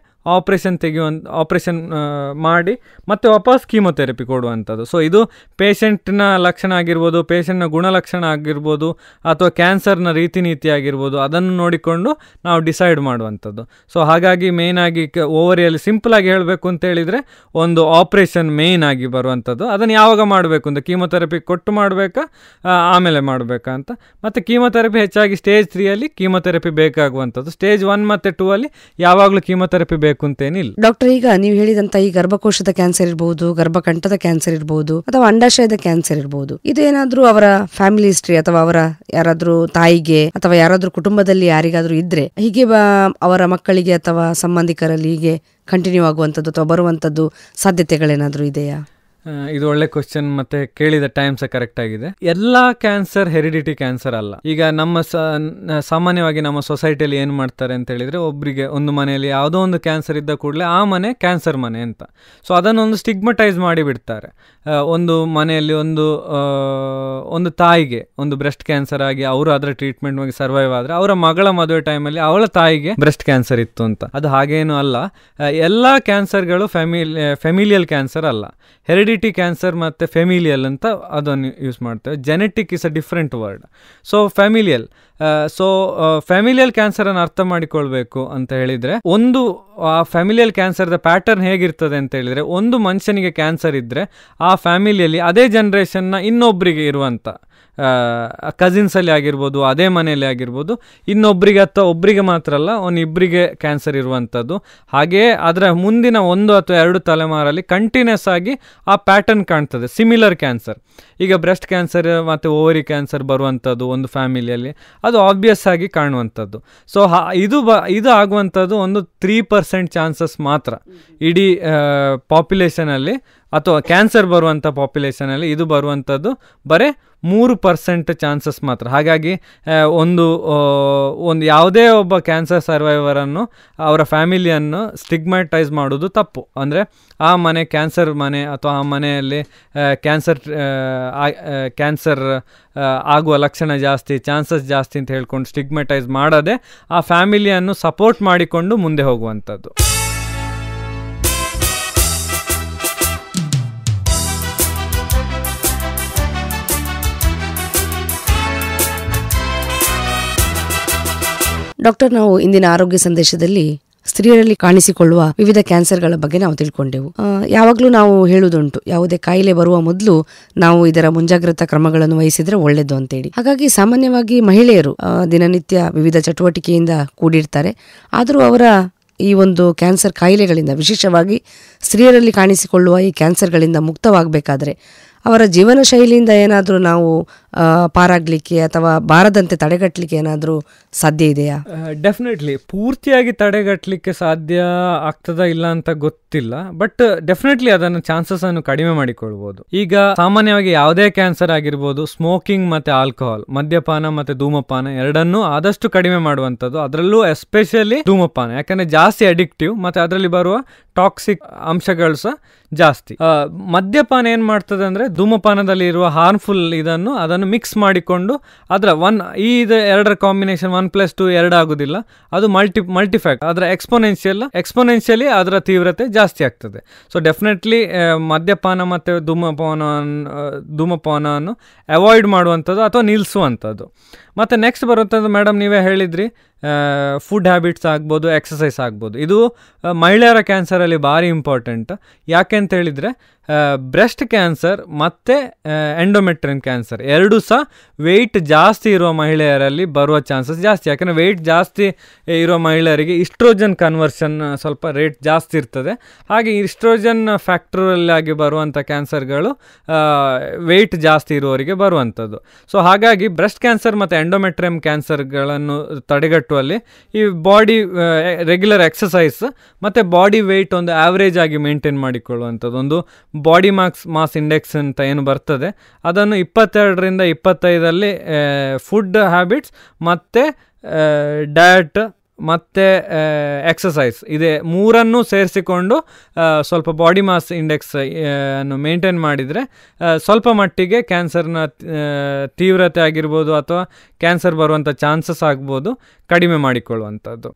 ಆಪ್ರೇಷನ್ ಮಾಡಿ ಮತ್ತೆ ವಾಪಸ್ ಕೀಮೊಥೆರಪಿ ಕೊಡುವಂಥದ್ದು. ಸೊ ಇದು ಪೇಷಂಟ್ನ ಲಕ್ಷಣ ಆಗಿರ್ಬೋದು, ಪೇಷಂಟ್ನ ಗುಣಲಕ್ಷಣ ಆಗಿರ್ಬೋದು, ಅಥವಾ ಕ್ಯಾನ್ಸರ್ನ ರೀತಿ ನೀತಿ ಆಗಿರ್ಬೋದು, ಅದನ್ನು ನೋಡಿಕೊಂಡು ನಾವು ಡಿಸೈಡ್ ಮಾಡುವಂಥದ್ದು. ಸೊ ಹಾಗಾಗಿ ಮೇಯ್ನಾಗಿ ಓವರಿಯಲ್ಲಿ ಸಿಂಪಲಾಗಿ ಹೇಳಬೇಕು ಅಂತ ಹೇಳಿದರೆ ಒಂದು ಆಪ್ರೇಷನ್ ಮೇಯ್ನ್ ಆಗಿ ಬರುವಂಥದ್ದು. ಅದನ್ನು ಯಾವಾಗ ಮಾಡಬೇಕು ಅಂತ, ಕೀಮೊಥೆರಪಿ ಕೊಟ್ಟು ಮಾಡಬೇಕಾ ಆಮೇಲೆ ಮಾಡಬೇಕಾ ಅಂತ. ಮತ್ತು ಕೀಮೊಥೆರಪಿ ಹೆಚ್ಚಾಗಿ ಸ್ಟೇಜ್ 3ಅಲ್ಲಿ ಕೀಮೊಥೆರಪಿ ಬೇಕಾಗುವಂಥದ್ದು. ಸ್ಟೇಜ್ 1 ಮತ್ತು 2 ಅಲ್ಲಿ ಯಾವಾಗಲೂ ಕೀಮೊಥೆರಪಿ ಬೇಕು ಅಂತೇನಿಲ್ಲ. ಡಾಕ್ಟರ್, ಈಗ ನೀವು ಹೇಳಿದಂತ ಈ ಗರ್ಭಕೋಶದ ಕ್ಯಾನ್ಸರ್ ಇರಬಹುದು, ಗರ್ಭಕಂಠದ ಕ್ಯಾನ್ಸರ್ ಇರಬಹುದು, ಅಥವಾ ಅಂಡಾಶಯದ ಕ್ಯಾನ್ಸರ್ ಇರಬಹುದು, ಇದು ಏನಾದ್ರೂ ಅವರ ಫ್ಯಾಮಿಲಿ ಹಿಸ್ಟ್ರಿ ಅಥವಾ ಅವರ ಯಾರಾದ್ರೂ ತಾಯಿಗೆ ಅಥವಾ ಯಾರಾದ್ರೂ ಕುಟುಂಬದಲ್ಲಿ ಯಾರಿಗಾದ್ರೂ ಇದ್ರೆ ಹೀಗೆ ಅವರ ಮಕ್ಕಳಿಗೆ ಅಥವಾ ಸಂಬಂಧಿಕರಲ್ಲಿ ಹೀಗೆ ಕಂಟಿನ್ಯೂ ಆಗುವಂಥದ್ದು ಅಥವಾ ಬರುವಂಥದ್ದು ಸಾಧ್ಯತೆಗಳೇನಾದ್ರೂ ಇದೆಯಾ? ಇದು ಒಳ್ಳೆ ಕ್ವಶನ್, ಮತ್ತೆ ಕೇಳಿದ ಟೈಮ್ ಸಹ ಕರೆಕ್ಟ್ ಆಗಿದೆ. ಎಲ್ಲ ಕ್ಯಾನ್ಸರ್ ಹೆರಿಡಿಟಿ ಕ್ಯಾನ್ಸರ್ ಅಲ್ಲ. ಈಗ ನಮ್ಮ ಸಾಮಾನ್ಯವಾಗಿ ನಮ್ಮ ಸೊಸೈಟಿಯಲ್ಲಿ ಏನು ಮಾಡ್ತಾರೆ ಅಂತ ಹೇಳಿದ್ರೆ, ಒಬ್ಬರಿಗೆ ಒಂದು ಮನೆಯಲ್ಲಿ ಯಾವುದೋ ಒಂದು ಕ್ಯಾನ್ಸರ್ ಇದ್ದ ಕೂಡಲೇ ಆ ಮನೆ ಕ್ಯಾನ್ಸರ್ ಮನೆ ಅಂತ. ಸೊ ಅದನ್ನೊಂದು ಸ್ಟಿಗ್ಮಟೈಸ್ ಮಾಡಿ ಬಿಡ್ತಾರೆ. ಒಂದು ಮನೆಯಲ್ಲಿ ಒಂದು ತಾಯಿಗೆ ಒಂದು ಬ್ರೆಸ್ಟ್ ಕ್ಯಾನ್ಸರ್ ಆಗಿ ಅವರು ಅದರ ಟ್ರೀಟ್ಮೆಂಟ್ ಆಗಿ ಸರ್ವೈವ್ ಆದರೆ ಅವರ ಮಗಳ ಮದುವೆ ಟೈಮಲ್ಲಿ ಅವಳ ತಾಯಿಗೆ ಬ್ರೆಸ್ಟ್ ಕ್ಯಾನ್ಸರ್ ಇತ್ತು ಅಂತ. ಅದು ಹಾಗೇನು ಅಲ್ಲ. ಎಲ್ಲ ಕ್ಯಾನ್ಸರ್ಗಳು ಫ್ಯಾಮಿಲಿಯಲ್ ಕ್ಯಾನ್ಸರ್ ಅಲ್ಲ. ಹೆರಿಡಿಟಿ ಹೆರಿಡಿಟಿ ಕ್ಯಾನ್ಸರ್ ಮತ್ತು ಫೆಮಿಲಿಯಲ್ ಅಂತ ಅದನ್ನು ಯೂಸ್ ಮಾಡ್ತೇವೆ. Genetic is a different word. So familial familial ಕ್ಯಾನ್ಸರನ್ನು ಅರ್ಥ ಮಾಡಿಕೊಳ್ಬೇಕು ಅಂತ ಹೇಳಿದರೆ, ಒಂದು ಆ ಫ್ಯಾಮಿಲಿಯಲ್ ಕ್ಯಾನ್ಸರ್ದ ಪ್ಯಾಟರ್ನ್ ಹೇಗಿರ್ತದೆ ಅಂತ ಹೇಳಿದರೆ, ಒಂದು ಮನುಷ್ಯನಿಗೆ ಕ್ಯಾನ್ಸರ್ ಇದ್ದರೆ ಆ ಫ್ಯಾಮಿಲಿಯಲ್ಲಿ ಅದೇ ಜನ್ರೇಷನ್ನ ಇನ್ನೊಬ್ಬರಿಗೆ ಇರುವಂಥ ಕಸಿನ್ಸಲ್ಲಿ ಆಗಿರ್ಬೋದು, ಅದೇ ಮನೆಯಲ್ಲಿ ಆಗಿರ್ಬೋದು, ಇನ್ನೊಬ್ಬರಿಗೆ ಅಥವಾ ಒಬ್ಬರಿಗೆ ಮಾತ್ರ ಅಲ್ಲ, ಇಬ್ಬರಿಗೆ ಕ್ಯಾನ್ಸರ್ ಇರುವಂಥದ್ದು. ಹಾಗೆಯೇ ಅದರ ಮುಂದಿನ 1 ಅಥವಾ 2 ತಲೆಮಾರಲ್ಲಿ ಕಂಟಿನ್ಯೂಸ್ ಆಗಿ ಆ ಪ್ಯಾಟರ್ನ್ ಕಾಣ್ತದೆ, ಸಿಮಿಲರ್ ಕ್ಯಾನ್ಸರ್. ಈಗ ಬ್ರೆಸ್ಟ್ ಕ್ಯಾನ್ಸರ್ ಮತ್ತು ಓವರಿ ಕ್ಯಾನ್ಸರ್ ಬರುವಂಥದ್ದು ಒಂದು ಫ್ಯಾಮಿಲಿಯಲ್ಲಿ, ಅದು ಆಬ್ವಿಯಸ್ ಆಗಿ ಕಾಣುವಂಥದ್ದು. ಸೊ ಇದು ಆಗುವಂಥದ್ದು ಒಂದು 3% ಚಾನ್ಸಸ್ ಮಾತ್ರ ಇಡೀ ಪಾಪ್ಯುಲೇಷನಲ್ಲಿ, ಅಥವಾ ಕ್ಯಾನ್ಸರ್ ಬರುವಂಥ ಪಾಪ್ಯುಲೇಷನಲ್ಲಿ ಇದು ಬರುವಂಥದ್ದು ಬರೀ 3% ಚಾನ್ಸಸ್ ಮಾತ್ರ. ಹಾಗಾಗಿ ಒಂದು ಯಾವುದೇ ಒಬ್ಬ ಕ್ಯಾನ್ಸರ್ ಸರ್ವೈವರನ್ನು, ಅವರ ಫ್ಯಾಮಿಲಿಯನ್ನು ಸ್ಟಿಗ್ಮ್ಯಾಟೈಸ್ ಮಾಡೋದು ತಪ್ಪು. ಅಂದರೆ ಆ ಮನೆ ಕ್ಯಾನ್ಸರ್ ಮನೆ ಅಥವಾ ಆ ಮನೆಯಲ್ಲಿ ಕ್ಯಾನ್ಸರ್ ಆಗುವ ಲಕ್ಷಣ ಜಾಸ್ತಿ, ಚಾನ್ಸಸ್ ಜಾಸ್ತಿ ಅಂತ ಹೇಳ್ಕೊಂಡು ಸ್ಟಿಗ್ಮ್ಯಾಟೈಸ್ ಮಾಡದೆ ಆ ಫ್ಯಾಮಿಲಿಯನ್ನು ಸಪೋರ್ಟ್ ಮಾಡಿಕೊಂಡು ಮುಂದೆ ಹೋಗುವಂಥದ್ದು. ಡಾಕ್ಟರ್, ನಾವು ಇಂದಿನ ಆರೋಗ್ಯ ಸಂದೇಶದಲ್ಲಿ ಸ್ತ್ರೀಯರಲ್ಲಿ ಕಾಣಿಸಿಕೊಳ್ಳುವ ವಿವಿಧ ಕ್ಯಾನ್ಸರ್ಗಳ ಬಗ್ಗೆ ನಾವು ತಿಳ್ಕೊಂಡೆವು. ಯಾವಾಗಲೂ ನಾವು ಹೇಳುವುದುಂಟು, ಯಾವುದೇ ಕಾಯಿಲೆ ಬರುವ ಮೊದಲು ನಾವು ಇದರ ಮುಂಜಾಗ್ರತಾ ಕ್ರಮಗಳನ್ನು ವಹಿಸಿದ್ರೆ ಒಳ್ಳೆಯದು ಅಂತೇಳಿ. ಹಾಗಾಗಿ ಸಾಮಾನ್ಯವಾಗಿ ಮಹಿಳೆಯರು ದಿನನಿತ್ಯ ವಿವಿಧ ಚಟುವಟಿಕೆಯಿಂದ ಕೂಡಿರ್ತಾರೆ. ಆದರೂ ಅವರ ಈ ಒಂದು ಕ್ಯಾನ್ಸರ್ ಕಾಯಿಲೆಗಳಿಂದ, ವಿಶೇಷವಾಗಿ ಸ್ತ್ರೀಯರಲ್ಲಿ ಕಾಣಿಸಿಕೊಳ್ಳುವ ಈ ಕ್ಯಾನ್ಸರ್ಗಳಿಂದ ಮುಕ್ತವಾಗಬೇಕಾದ್ರೆ ಅವರ ಜೀವನ ಶೈಲಿಯಿಂದ ಏನಾದರೂ ನಾವು ಪಾರಾಗಲಿಕ್ಕೆ ಅಥವಾ ಬಾರದಂತೆ ತಡೆಗಟ್ಟಲಿಕ್ಕೆ ಏನಾದರೂ ಸಾಧ್ಯ ಇದೆಯಾ? ಡೆಫಿನೆಟ್ಲಿ ಪೂರ್ತಿಯಾಗಿ ತಡೆಗಟ್ಟಲಿಕ್ಕೆ ಸಾಧ್ಯ ಆಗ್ತದಾ ಇಲ್ಲ ಅಂತ ಗೊತ್ತಿಲ್ಲ, ಬಟ್ ಡೆಫಿನೆಟ್ಲಿ ಅದನ್ನು ಚಾನ್ಸಸ್ ಕಡಿಮೆ ಮಾಡಿಕೊಳ್ಬೋದು. ಈಗ ಸಾಮಾನ್ಯವಾಗಿ ಯಾವುದೇ ಕ್ಯಾನ್ಸರ್ ಆಗಿರ್ಬೋದು, ಸ್ಮೋಕಿಂಗ್ ಮತ್ತು ಆಲ್ಕೋಹಾಲ್, ಮದ್ಯಪಾನ ಮತ್ತು ಧೂಮಪಾನ ಎರಡನ್ನೂ ಆದಷ್ಟು ಕಡಿಮೆ ಮಾಡುವಂಥದ್ದು. ಅದರಲ್ಲೂ ಎಸ್ಪೆಷಲಿ ಧೂಮಪಾನ, ಯಾಕಂದರೆ ಜಾಸ್ತಿ ಅಡಿಕ್ಟಿವ್ ಮತ್ತು ಅದರಲ್ಲಿ ಬರುವ ಟಾಕ್ಸಿಕ್ ಅಂಶಗಳು ಸಹ ಜಾಸ್ತಿ. ಮದ್ಯಪಾನ ಏನು ಮಾಡ್ತದೆ ಅಂದರೆ, ಧೂಮಪಾನದಲ್ಲಿ ಇರುವ ಹಾರ್ಮ್ಫುಲ್ ಅದನ್ನು ಮಿಕ್ಸ್ ಮಾಡಿಕೊಂಡು ಇದು ಎರಡರ ಕಾಂಬಿನೇಷನ್ 1+2 2 ಆಗೋದಿಲ್ಲ, ಅದು ಮಲ್ಟಿಫ್ಯಾಕ್ಟ್, ಅದರ ಎಕ್ಸ್ಪೋನೆನ್ಷಿಯಲಿ ಅದರ ತೀವ್ರತೆ ಜಾಸ್ತಿ ಆಗ್ತದೆ. ಸೊ ಡೆಫಿನೆಟ್ಲಿ ಮದ್ಯಪಾನ ಮತ್ತು ಧೂಮಪಾನವನ್ನು ಅವಾಯ್ಡ್ ಮಾಡುವಂಥದ್ದು ಅಥವಾ ನಿಲ್ಲಿಸುವಂಥದ್ದು. ಮತ್ತು ನೆಕ್ಸ್ಟ್ ಬರುವಂಥದ್ದು, ಮೇಡಮ್ ನೀವೇ ಹೇಳಿದ್ರಿ, ಫುಡ್ ಹ್ಯಾಬಿಟ್ಸ್ ಆಗ್ಬೋದು, ಎಕ್ಸಸೈಸ್ ಆಗ್ಬೋದು. ಇದು ಮಹಿಳೆಯರ ಕ್ಯಾನ್ಸರಲ್ಲಿ ಭಾರಿ ಇಂಪಾರ್ಟೆಂಟ್. ಯಾಕೆ ಅಂತ ಹೇಳಿದರೆ, ಬ್ರೆಸ್ಟ್ ಕ್ಯಾನ್ಸರ್ ಮತ್ತು ಎಂಡೋಮೆಟ್ರಿಯನ್ ಕ್ಯಾನ್ಸರ್ ಎರಡೂ ಸಹ ವೆಯ್ಟ್ ಜಾಸ್ತಿ ಇರುವ ಮಹಿಳೆಯರಲ್ಲಿ ಬರುವ ಚಾನ್ಸಸ್ ಜಾಸ್ತಿ. ಯಾಕಂದರೆ ವೆಯ್ಟ್ ಜಾಸ್ತಿ ಇರೋ ಮಹಿಳೆಯರಿಗೆ ಈಸ್ಟ್ರೋಜನ್ ಕನ್ವರ್ಷನ್ ಸ್ವಲ್ಪ ರೇಟ್ ಜಾಸ್ತಿ ಇರ್ತದೆ. ಹಾಗೆ ಈಸ್ಟ್ರೋಜನ್ ಫ್ಯಾಕ್ಟರಲ್ಲಾಗಿ ಬರುವಂಥ ಕ್ಯಾನ್ಸರ್ಗಳು ವೆಯ್ಟ್ ಜಾಸ್ತಿ ಇರುವವರಿಗೆ ಬರುವಂಥದ್ದು. ಸೊ ಹಾಗಾಗಿ ಬ್ರೆಸ್ಟ್ ಕ್ಯಾನ್ಸರ್ ಮತ್ತು ಎಂಡೋಮೆಟ್ರಿಯಮ್ ಕ್ಯಾನ್ಸರ್ಗಳನ್ನು ತಡೆಗಟ್ಟುವಲ್ಲಿ ಈ ಬಾಡಿ ರೆಗ್ಯುಲರ್ ಎಕ್ಸಸೈಸ್ ಮತ್ತು ಬಾಡಿ ವೆಯ್ಟ್ ಒಂದು ಆವ್ರೇಜ್ ಆಗಿ ಮೇಂಟೈನ್ ಮಾಡಿಕೊಳ್ಳುವಂಥದ್ದು, ಒಂದು ಬಾಡಿ ಮಾಸ್ ಇಂಡೆಕ್ಸ್ ಅಂತ ಏನು ಬರ್ತದೆ ಅದನ್ನು 22ರಿಂದ 25 ಫುಡ್ ಹ್ಯಾಬಿಟ್ಸ್ ಮತ್ತು ಡಯಟ್ ಮತ್ತು ಎಕ್ಸಸೈಸ್ ಇದೆ ಮೂರನ್ನು ಸೇರಿಸಿಕೊಂಡು ಸ್ವಲ್ಪ ಬಾಡಿ ಮಾಸ್ ಇಂಡೆಕ್ಸ್ ಅನ್ನು ಮೇಂಟೈನ್ ಮಾಡಿದರೆ ಸ್ವಲ್ಪ ಮಟ್ಟಿಗೆ ಕ್ಯಾನ್ಸರ್ನ ತೀವ್ರತೆ ಆಗಿರ್ಬೋದು ಅಥವಾ ಕ್ಯಾನ್ಸರ್ ಬರುವಂಥ ಚಾನ್ಸಸ್ ಆಗ್ಬೋದು ಕಡಿಮೆ ಮಾಡಿಕೊಳ್ಳುವಂಥದ್ದು.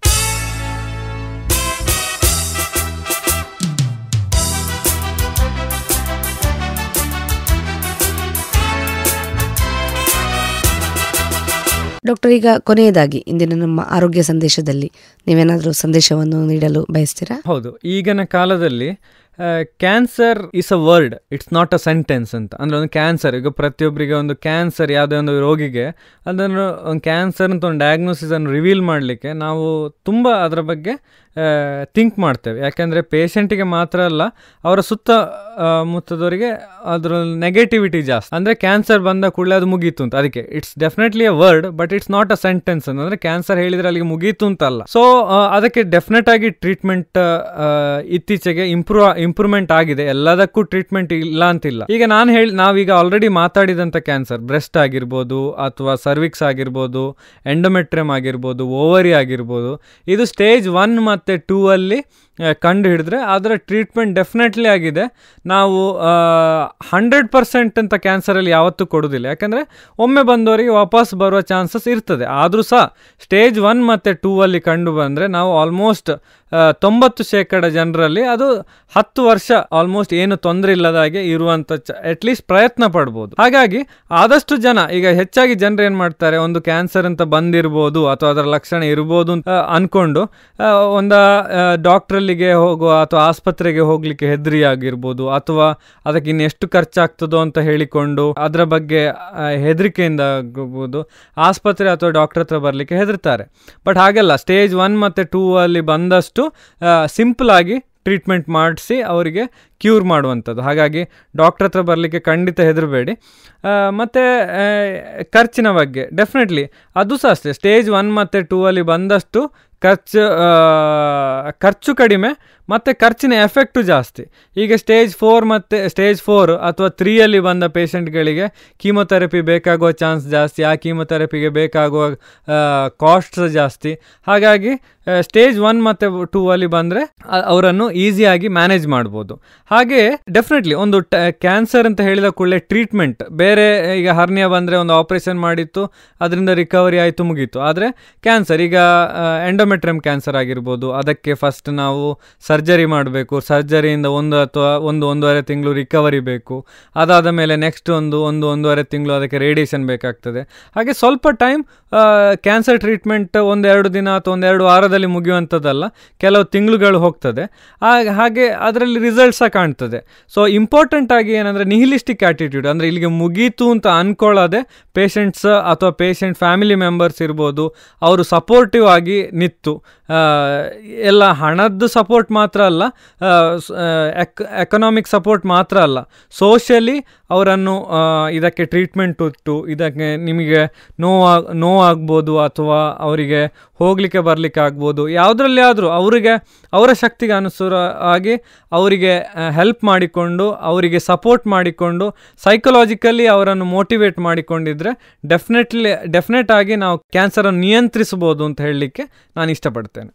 ಡಾಕ್ಟರ್, ಈಗ ಕೊನೆಯದಾಗಿ ಇಂದಿನ ನಮ್ಮ ಆರೋಗ್ಯ ಸಂದೇಶದಲ್ಲಿ ನೀವೇನಾದರೂ ಸಂದೇಶವನ್ನು ನೀಡಲು ಬಯಸ್ತೀರಾ? ಹೌದು, ಈಗಿನ ಕಾಲದಲ್ಲಿ cancer is a word, it's not a sentence ಅಂತ. ಅಂದರೆ ಒಂದು ಕ್ಯಾನ್ಸರ್, ಈಗ ಪ್ರತಿಯೊಬ್ಬರಿಗೆ ಒಂದು ಕ್ಯಾನ್ಸರ್, ಯಾವುದೇ ಒಂದು ರೋಗಿಗೆ ಅದನ್ನು ಒಂದು ಕ್ಯಾನ್ಸರ್ ಅಂತ ಒಂದು ಡಯಾಗ್ನೋಸಿಸನ್ನು ರಿವೀಲ್ ಮಾಡಲಿಕ್ಕೆ ನಾವು ತುಂಬ ಅದರ ಬಗ್ಗೆ ಥಿಂಕ್ ಮಾಡ್ತೇವೆ. ಯಾಕೆಂದರೆ ಪೇಷಂಟಿಗೆ ಮಾತ್ರ ಅಲ್ಲ, ಅವರ ಸುತ್ತಮುತ್ತದವರಿಗೆ ಅದರ ನೆಗೆಟಿವಿಟಿ ಜಾಸ್ತಿ. ಅಂದರೆ ಕ್ಯಾನ್ಸರ್ ಬಂದ ಕೂಡಲೇ ಅದು ಮುಗೀತು ಅಂತ. ಅದಕ್ಕೆ it's definitely a word, but it's not a sentence ಅಂತ. ಅಂದರೆ ಕ್ಯಾನ್ಸರ್ ಹೇಳಿದರೆ ಅಲ್ಲಿಗೆ ಮುಗೀತು ಅಂತ ಅಲ್ಲ. ಸೊ ಅದಕ್ಕೆ ಡೆಫಿನೆಟ್ ಆಗಿ ಟ್ರೀಟ್ಮೆಂಟ್ ಇತ್ತೀಚೆಗೆ ಇಂಪ್ರೂವ್ಮೆಂಟ್ ಆಗಿದೆ. ಎಲ್ಲದಕ್ಕೂ ಟ್ರೀಟ್ಮೆಂಟ್ ಇಲ್ಲ ಅಂತಿಲ್ಲ. ಈಗ ನಾವೀಗ ಆಲ್ರೆಡಿ ಮಾತಾಡಿದಂಥ ಕ್ಯಾನ್ಸರ್, ಬ್ರೆಸ್ಟ್ ಆಗಿರ್ಬೋದು ಅಥವಾ ಸರ್ವಿಕ್ಸ್ ಆಗಿರ್ಬೋದು, ಎಂಡೋಮೆಟ್ರಿಯಮ್ ಆಗಿರ್ಬೋದು, ಓವರಿ ಆಗಿರ್ಬೋದು, ಇದು ಸ್ಟೇಜ್ 1 ಮತ್ತು 2 ಅಲ್ಲಿ ಕಂಡು ಹಿಡಿದ್ರೆ ಅದರ ಟ್ರೀಟ್ಮೆಂಟ್ ಡೆಫಿನೆಟ್ಲಿ ಆಗಿದೆ. ನಾವು 100% ಅಂತ ಕ್ಯಾನ್ಸರಲ್ಲಿ ಯಾವತ್ತೂ ಕೊಡೋದಿಲ್ಲ, ಯಾಕಂದರೆ ಒಮ್ಮೆ ಬಂದವರಿಗೆ ವಾಪಸ್ ಬರುವ ಚಾನ್ಸಸ್ ಇರ್ತದೆ. ಆದರೂ ಸಹ ಸ್ಟೇಜ್ 1 ಮತ್ತು 2 ಅಲ್ಲಿ ಕಂಡು ಬಂದರೆ ನಾವು ಆಲ್ಮೋಸ್ಟ್ 90% ಜನರಲ್ಲಿ ಅದು 10 ವರ್ಷ ಆಲ್ಮೋಸ್ಟ್ ಏನು ತೊಂದರೆ ಇಲ್ಲದಾಗೆ ಇರುವಂಥ ಅಟ್ಲೀಸ್ಟ್ ಪ್ರಯತ್ನ ಪಡ್ಬೋದು. ಹಾಗಾಗಿ ಆದಷ್ಟು ಜನ, ಈಗ ಹೆಚ್ಚಾಗಿ ಜನರು ಏನು ಮಾಡ್ತಾರೆ, ಒಂದು ಕ್ಯಾನ್ಸರ್ ಅಂತ ಬಂದಿರ್ಬೋದು ಅಥವಾ ಅದರ ಲಕ್ಷಣ ಇರ್ಬೋದು ಅಂತ ಅಂದ್ಕೊಂಡು ಒಂದು ಡಾಕ್ಟ್ರಲ್ಲಿಗೆ ಹೋಗುವ ಅಥವಾ ಆಸ್ಪತ್ರೆಗೆ ಹೋಗಲಿಕ್ಕೆ ಹೆದರಿ ಆಗಿರ್ಬೋದು, ಅಥವಾ ಅದಕ್ಕೆ ಇನ್ನೆಷ್ಟು ಖರ್ಚಾಗ್ತದೋ ಅಂತ ಹೇಳಿಕೊಂಡು ಅದರ ಬಗ್ಗೆ ಹೆದರಿಕೆಯಿಂದ ಆಗ್ಬೋದು ಆಸ್ಪತ್ರೆ ಅಥವಾ ಡಾಕ್ಟರ್ ಹತ್ರ ಬರಲಿಕ್ಕೆ ಹೆದರ್ತಾರೆ. ಬಟ್ ಹಾಗೆಲ್ಲ ಸ್ಟೇಜ್ 1 ಮತ್ತು 2 ಅಲ್ಲಿ ಬಂದಷ್ಟು ಸಿಂಪಲ್ ಆಗಿ ಟ್ರೀಟ್ಮೆಂಟ್ ಮಾಡಿಸಿ ಅವರಿಗೆ ಕ್ಯೂರ್ ಮಾಡುವಂಥದ್ದು. ಹಾಗಾಗಿ ಡಾಕ್ಟ್ರ್ ಹತ್ರ ಬರಲಿಕ್ಕೆ ಖಂಡಿತ ಹೆದರಬೇಡಿ. ಮತ್ತು ಖರ್ಚಿನ ಬಗ್ಗೆ ಡೆಫಿನೆಟ್ಲಿ ಅದು ಸಹ ಅಷ್ಟೇ. ಸ್ಟೇಜ್ 1 ಮತ್ತು 2 ಅಲ್ಲಿ ಬಂದಷ್ಟು ಖರ್ಚು ಕಡಿಮೆ ಮತ್ತು ಖರ್ಚಿನ ಎಫೆಕ್ಟು ಜಾಸ್ತಿ. ಈಗ ಸ್ಟೇಜ್ 4 ಅಥವಾ 3 ಅಲ್ಲಿ ಬಂದ ಪೇಷಂಟ್ಗಳಿಗೆ ಕೀಮೊಥೆರಪಿ ಬೇಕಾಗುವ ಚಾನ್ಸ್ ಜಾಸ್ತಿ, ಆ ಕೀಮೊಥೆರಪಿಗೆ ಬೇಕಾಗುವ ಕಾಸ್ಟ್ಸ್ ಜಾಸ್ತಿ. ಹಾಗಾಗಿ ಸ್ಟೇಜ್ 1 ಮತ್ತು 2 ಅಲ್ಲಿ ಬಂದರೆ ಅವರನ್ನು ಈಸಿಯಾಗಿ ಮ್ಯಾನೇಜ್ ಮಾಡ್ಬೋದು. ಹಾಗೆ ಡೆಫಿನೆಟ್ಲಿ ಒಂದು ಕ್ಯಾನ್ಸರ್ ಅಂತ ಹೇಳಿದ ಕೂಡಲೇ ಟ್ರೀಟ್ಮೆಂಟ್ ಬೇರೆ, ಈಗ ಹರ್ನಿಯಾ ಬಂದರೆ ಒಂದು ಆಪ್ರೇಷನ್ ಮಾಡಿತ್ತು, ಅದರಿಂದ ರಿಕವರಿ ಆಯಿತು, ಮುಗೀತು. ಆದರೆ ಕ್ಯಾನ್ಸರ್, ಈಗ ಎಂಡೋಮೆಟ್ರಿಯಮ್ ಕ್ಯಾನ್ಸರ್ ಆಗಿರ್ಬೋದು, ಅದಕ್ಕೆ ಫಸ್ಟ್ ನಾವು ಸರ್ಜರಿ ಮಾಡಬೇಕು. ಸರ್ಜರಿಯಿಂದ 1 ಅಥವಾ 1.5 ತಿಂಗಳು ರಿಕವರಿ ಬೇಕು. ಅದಾದ ಮೇಲೆ ನೆಕ್ಸ್ಟ್ 1.5 ತಿಂಗಳು ಅದಕ್ಕೆ ರೇಡಿಯೇಷನ್ ಬೇಕಾಗ್ತದೆ. ಹಾಗೆ ಸ್ವಲ್ಪ ಟೈಮ್ ಕ್ಯಾನ್ಸರ್ ಟ್ರೀಟ್ಮೆಂಟ್ 1-2 ದಿನ ಅಥವಾ 1-2 ವಾರದಲ್ಲಿ ಮುಗಿಯುವಂಥದ್ದಲ್ಲ, ಕೆಲವು ತಿಂಗಳುಗಳು ಹೋಗ್ತದೆ. ಹಾಗೆ ಅದರಲ್ಲಿ ರಿಸಲ್ಟ್ಸ ಕಾಣ್ತದೆ. ಸೊ ಇಂಪಾರ್ಟೆಂಟ್ ಆಗಿ ಏನಂದರೆ ನಿಹಿಲಿಸ್ಟಿಕ್ ಆ್ಯಟಿಟ್ಯೂಡ್, ಅಂದರೆ ಇಲ್ಲಿಗೆ ಮುಗೀತು ಅಂತ ಅಂದ್ಕೊಳ್ಳೋದೆ ಪೇಷಂಟ್ಸ್ ಅಥವಾ ಪೇಷಂಟ್ ಫ್ಯಾಮಿಲಿ ಮೆಂಬರ್ಸ್ ಇರ್ಬೋದು, ಅವರು ಸಪೋರ್ಟಿವ್ ಆಗಿ ನಿಂತು, ಎಲ್ಲ ಹಣದ್ದು ಸಪೋರ್ಟ್ ಮಾತ್ರ ಅಲ್ಲ, ಎಕನಾಮಿಕ್ ಸಪೋರ್ಟ್ ಮಾತ್ರ ಅಲ್ಲ, ಸೋಷಿಯಲಿ ಅವರನ್ನು ಇದಕ್ಕೆ ಟ್ರೀಟ್ಮೆಂಟ್ ಕೊಟ್ಟು, ಇದಕ್ಕೆ ನಿಮಗೆ ನೋವಾಗ್ಬೋದು ಅಥವಾ ಅವರಿಗೆ ಹೋಗಲಿಕ್ಕೆ ಬರಲಿಕ್ಕೆ ಆಗ್ಬೋದು, ಯಾವುದರಲ್ಲಿ ಆದರೂ ಅವರಿಗೆ ಅವರ ಶಕ್ತಿಗೆ ಅನುಸಾರ ಆಗಿ ಅವರಿಗೆ ಹೆಲ್ಪ್ ಮಾಡಿಕೊಂಡು, ಅವರಿಗೆ ಸಪೋರ್ಟ್ ಮಾಡಿಕೊಂಡು, ಸೈಕಲಾಜಿಕಲಿ ಅವರನ್ನು ಮೋಟಿವೇಟ್ ಮಾಡಿಕೊಂಡಿದ್ರೆ ಡೆಫಿನೆಟ್ ಆಗಿ ನಾವು ಕ್ಯಾನ್ಸರನ್ನು ನಿಯಂತ್ರಿಸಬಹುದು ಅಂತ ಹೇಳಲಿಕ್ಕೆ ನಾನು ಇಷ್ಟಪಡ್ತೇನೆ.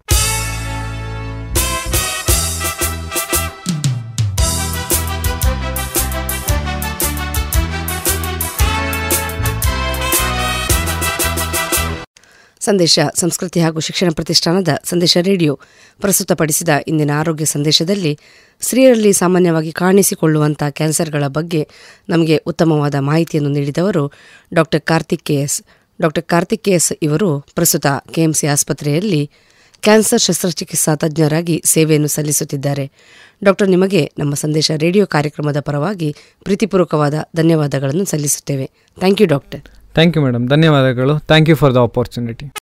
ಸಂದೇಶ ಸಂಸ್ಕೃತಿ ಹಾಗೂ ಶಿಕ್ಷಣ ಪ್ರತಿಷ್ಠಾನದ ಸಂದೇಶ ರೇಡಿಯೋ ಪ್ರಸ್ತುತಪಡಿಸಿದ ಇಂದಿನ ಆರೋಗ್ಯ ಸಂದೇಶದಲ್ಲಿ ಸ್ತ್ರೀಯರಲ್ಲಿ ಸಾಮಾನ್ಯವಾಗಿ ಕಾಣಿಸಿಕೊಳ್ಳುವಂಥ ಕ್ಯಾನ್ಸರ್ಗಳ ಬಗ್ಗೆ ನಮಗೆ ಉತ್ತಮವಾದ ಮಾಹಿತಿಯನ್ನು ನೀಡಿದವರು doctor Karthik S. Doctor Karthik S ಇವರು ಪ್ರಸ್ತುತ ಕೆಎಂಸಿ ಆಸ್ಪತ್ರೆಯಲ್ಲಿ ಕ್ಯಾನ್ಸರ್ ಶಸ್ತ್ರಚಿಕಿತ್ಸಾ ತಜ್ಞರಾಗಿ ಸೇವೆಯನ್ನು ಸಲ್ಲಿಸುತ್ತಿದ್ದಾರೆ. ಡಾಕ್ಟರ್, ನಿಮಗೆ ನಮ್ಮ ಸಂದೇಶ ರೇಡಿಯೋ ಕಾರ್ಯಕ್ರಮದ ಪರವಾಗಿ ಪ್ರೀತಿಪೂರ್ವಕವಾದ ಧನ್ಯವಾದಗಳನ್ನು ಸಲ್ಲಿಸುತ್ತೇವೆ. Thank you doctor. Thank you madam, ಧನ್ಯವಾದಗಳು. Thank you for the opportunity.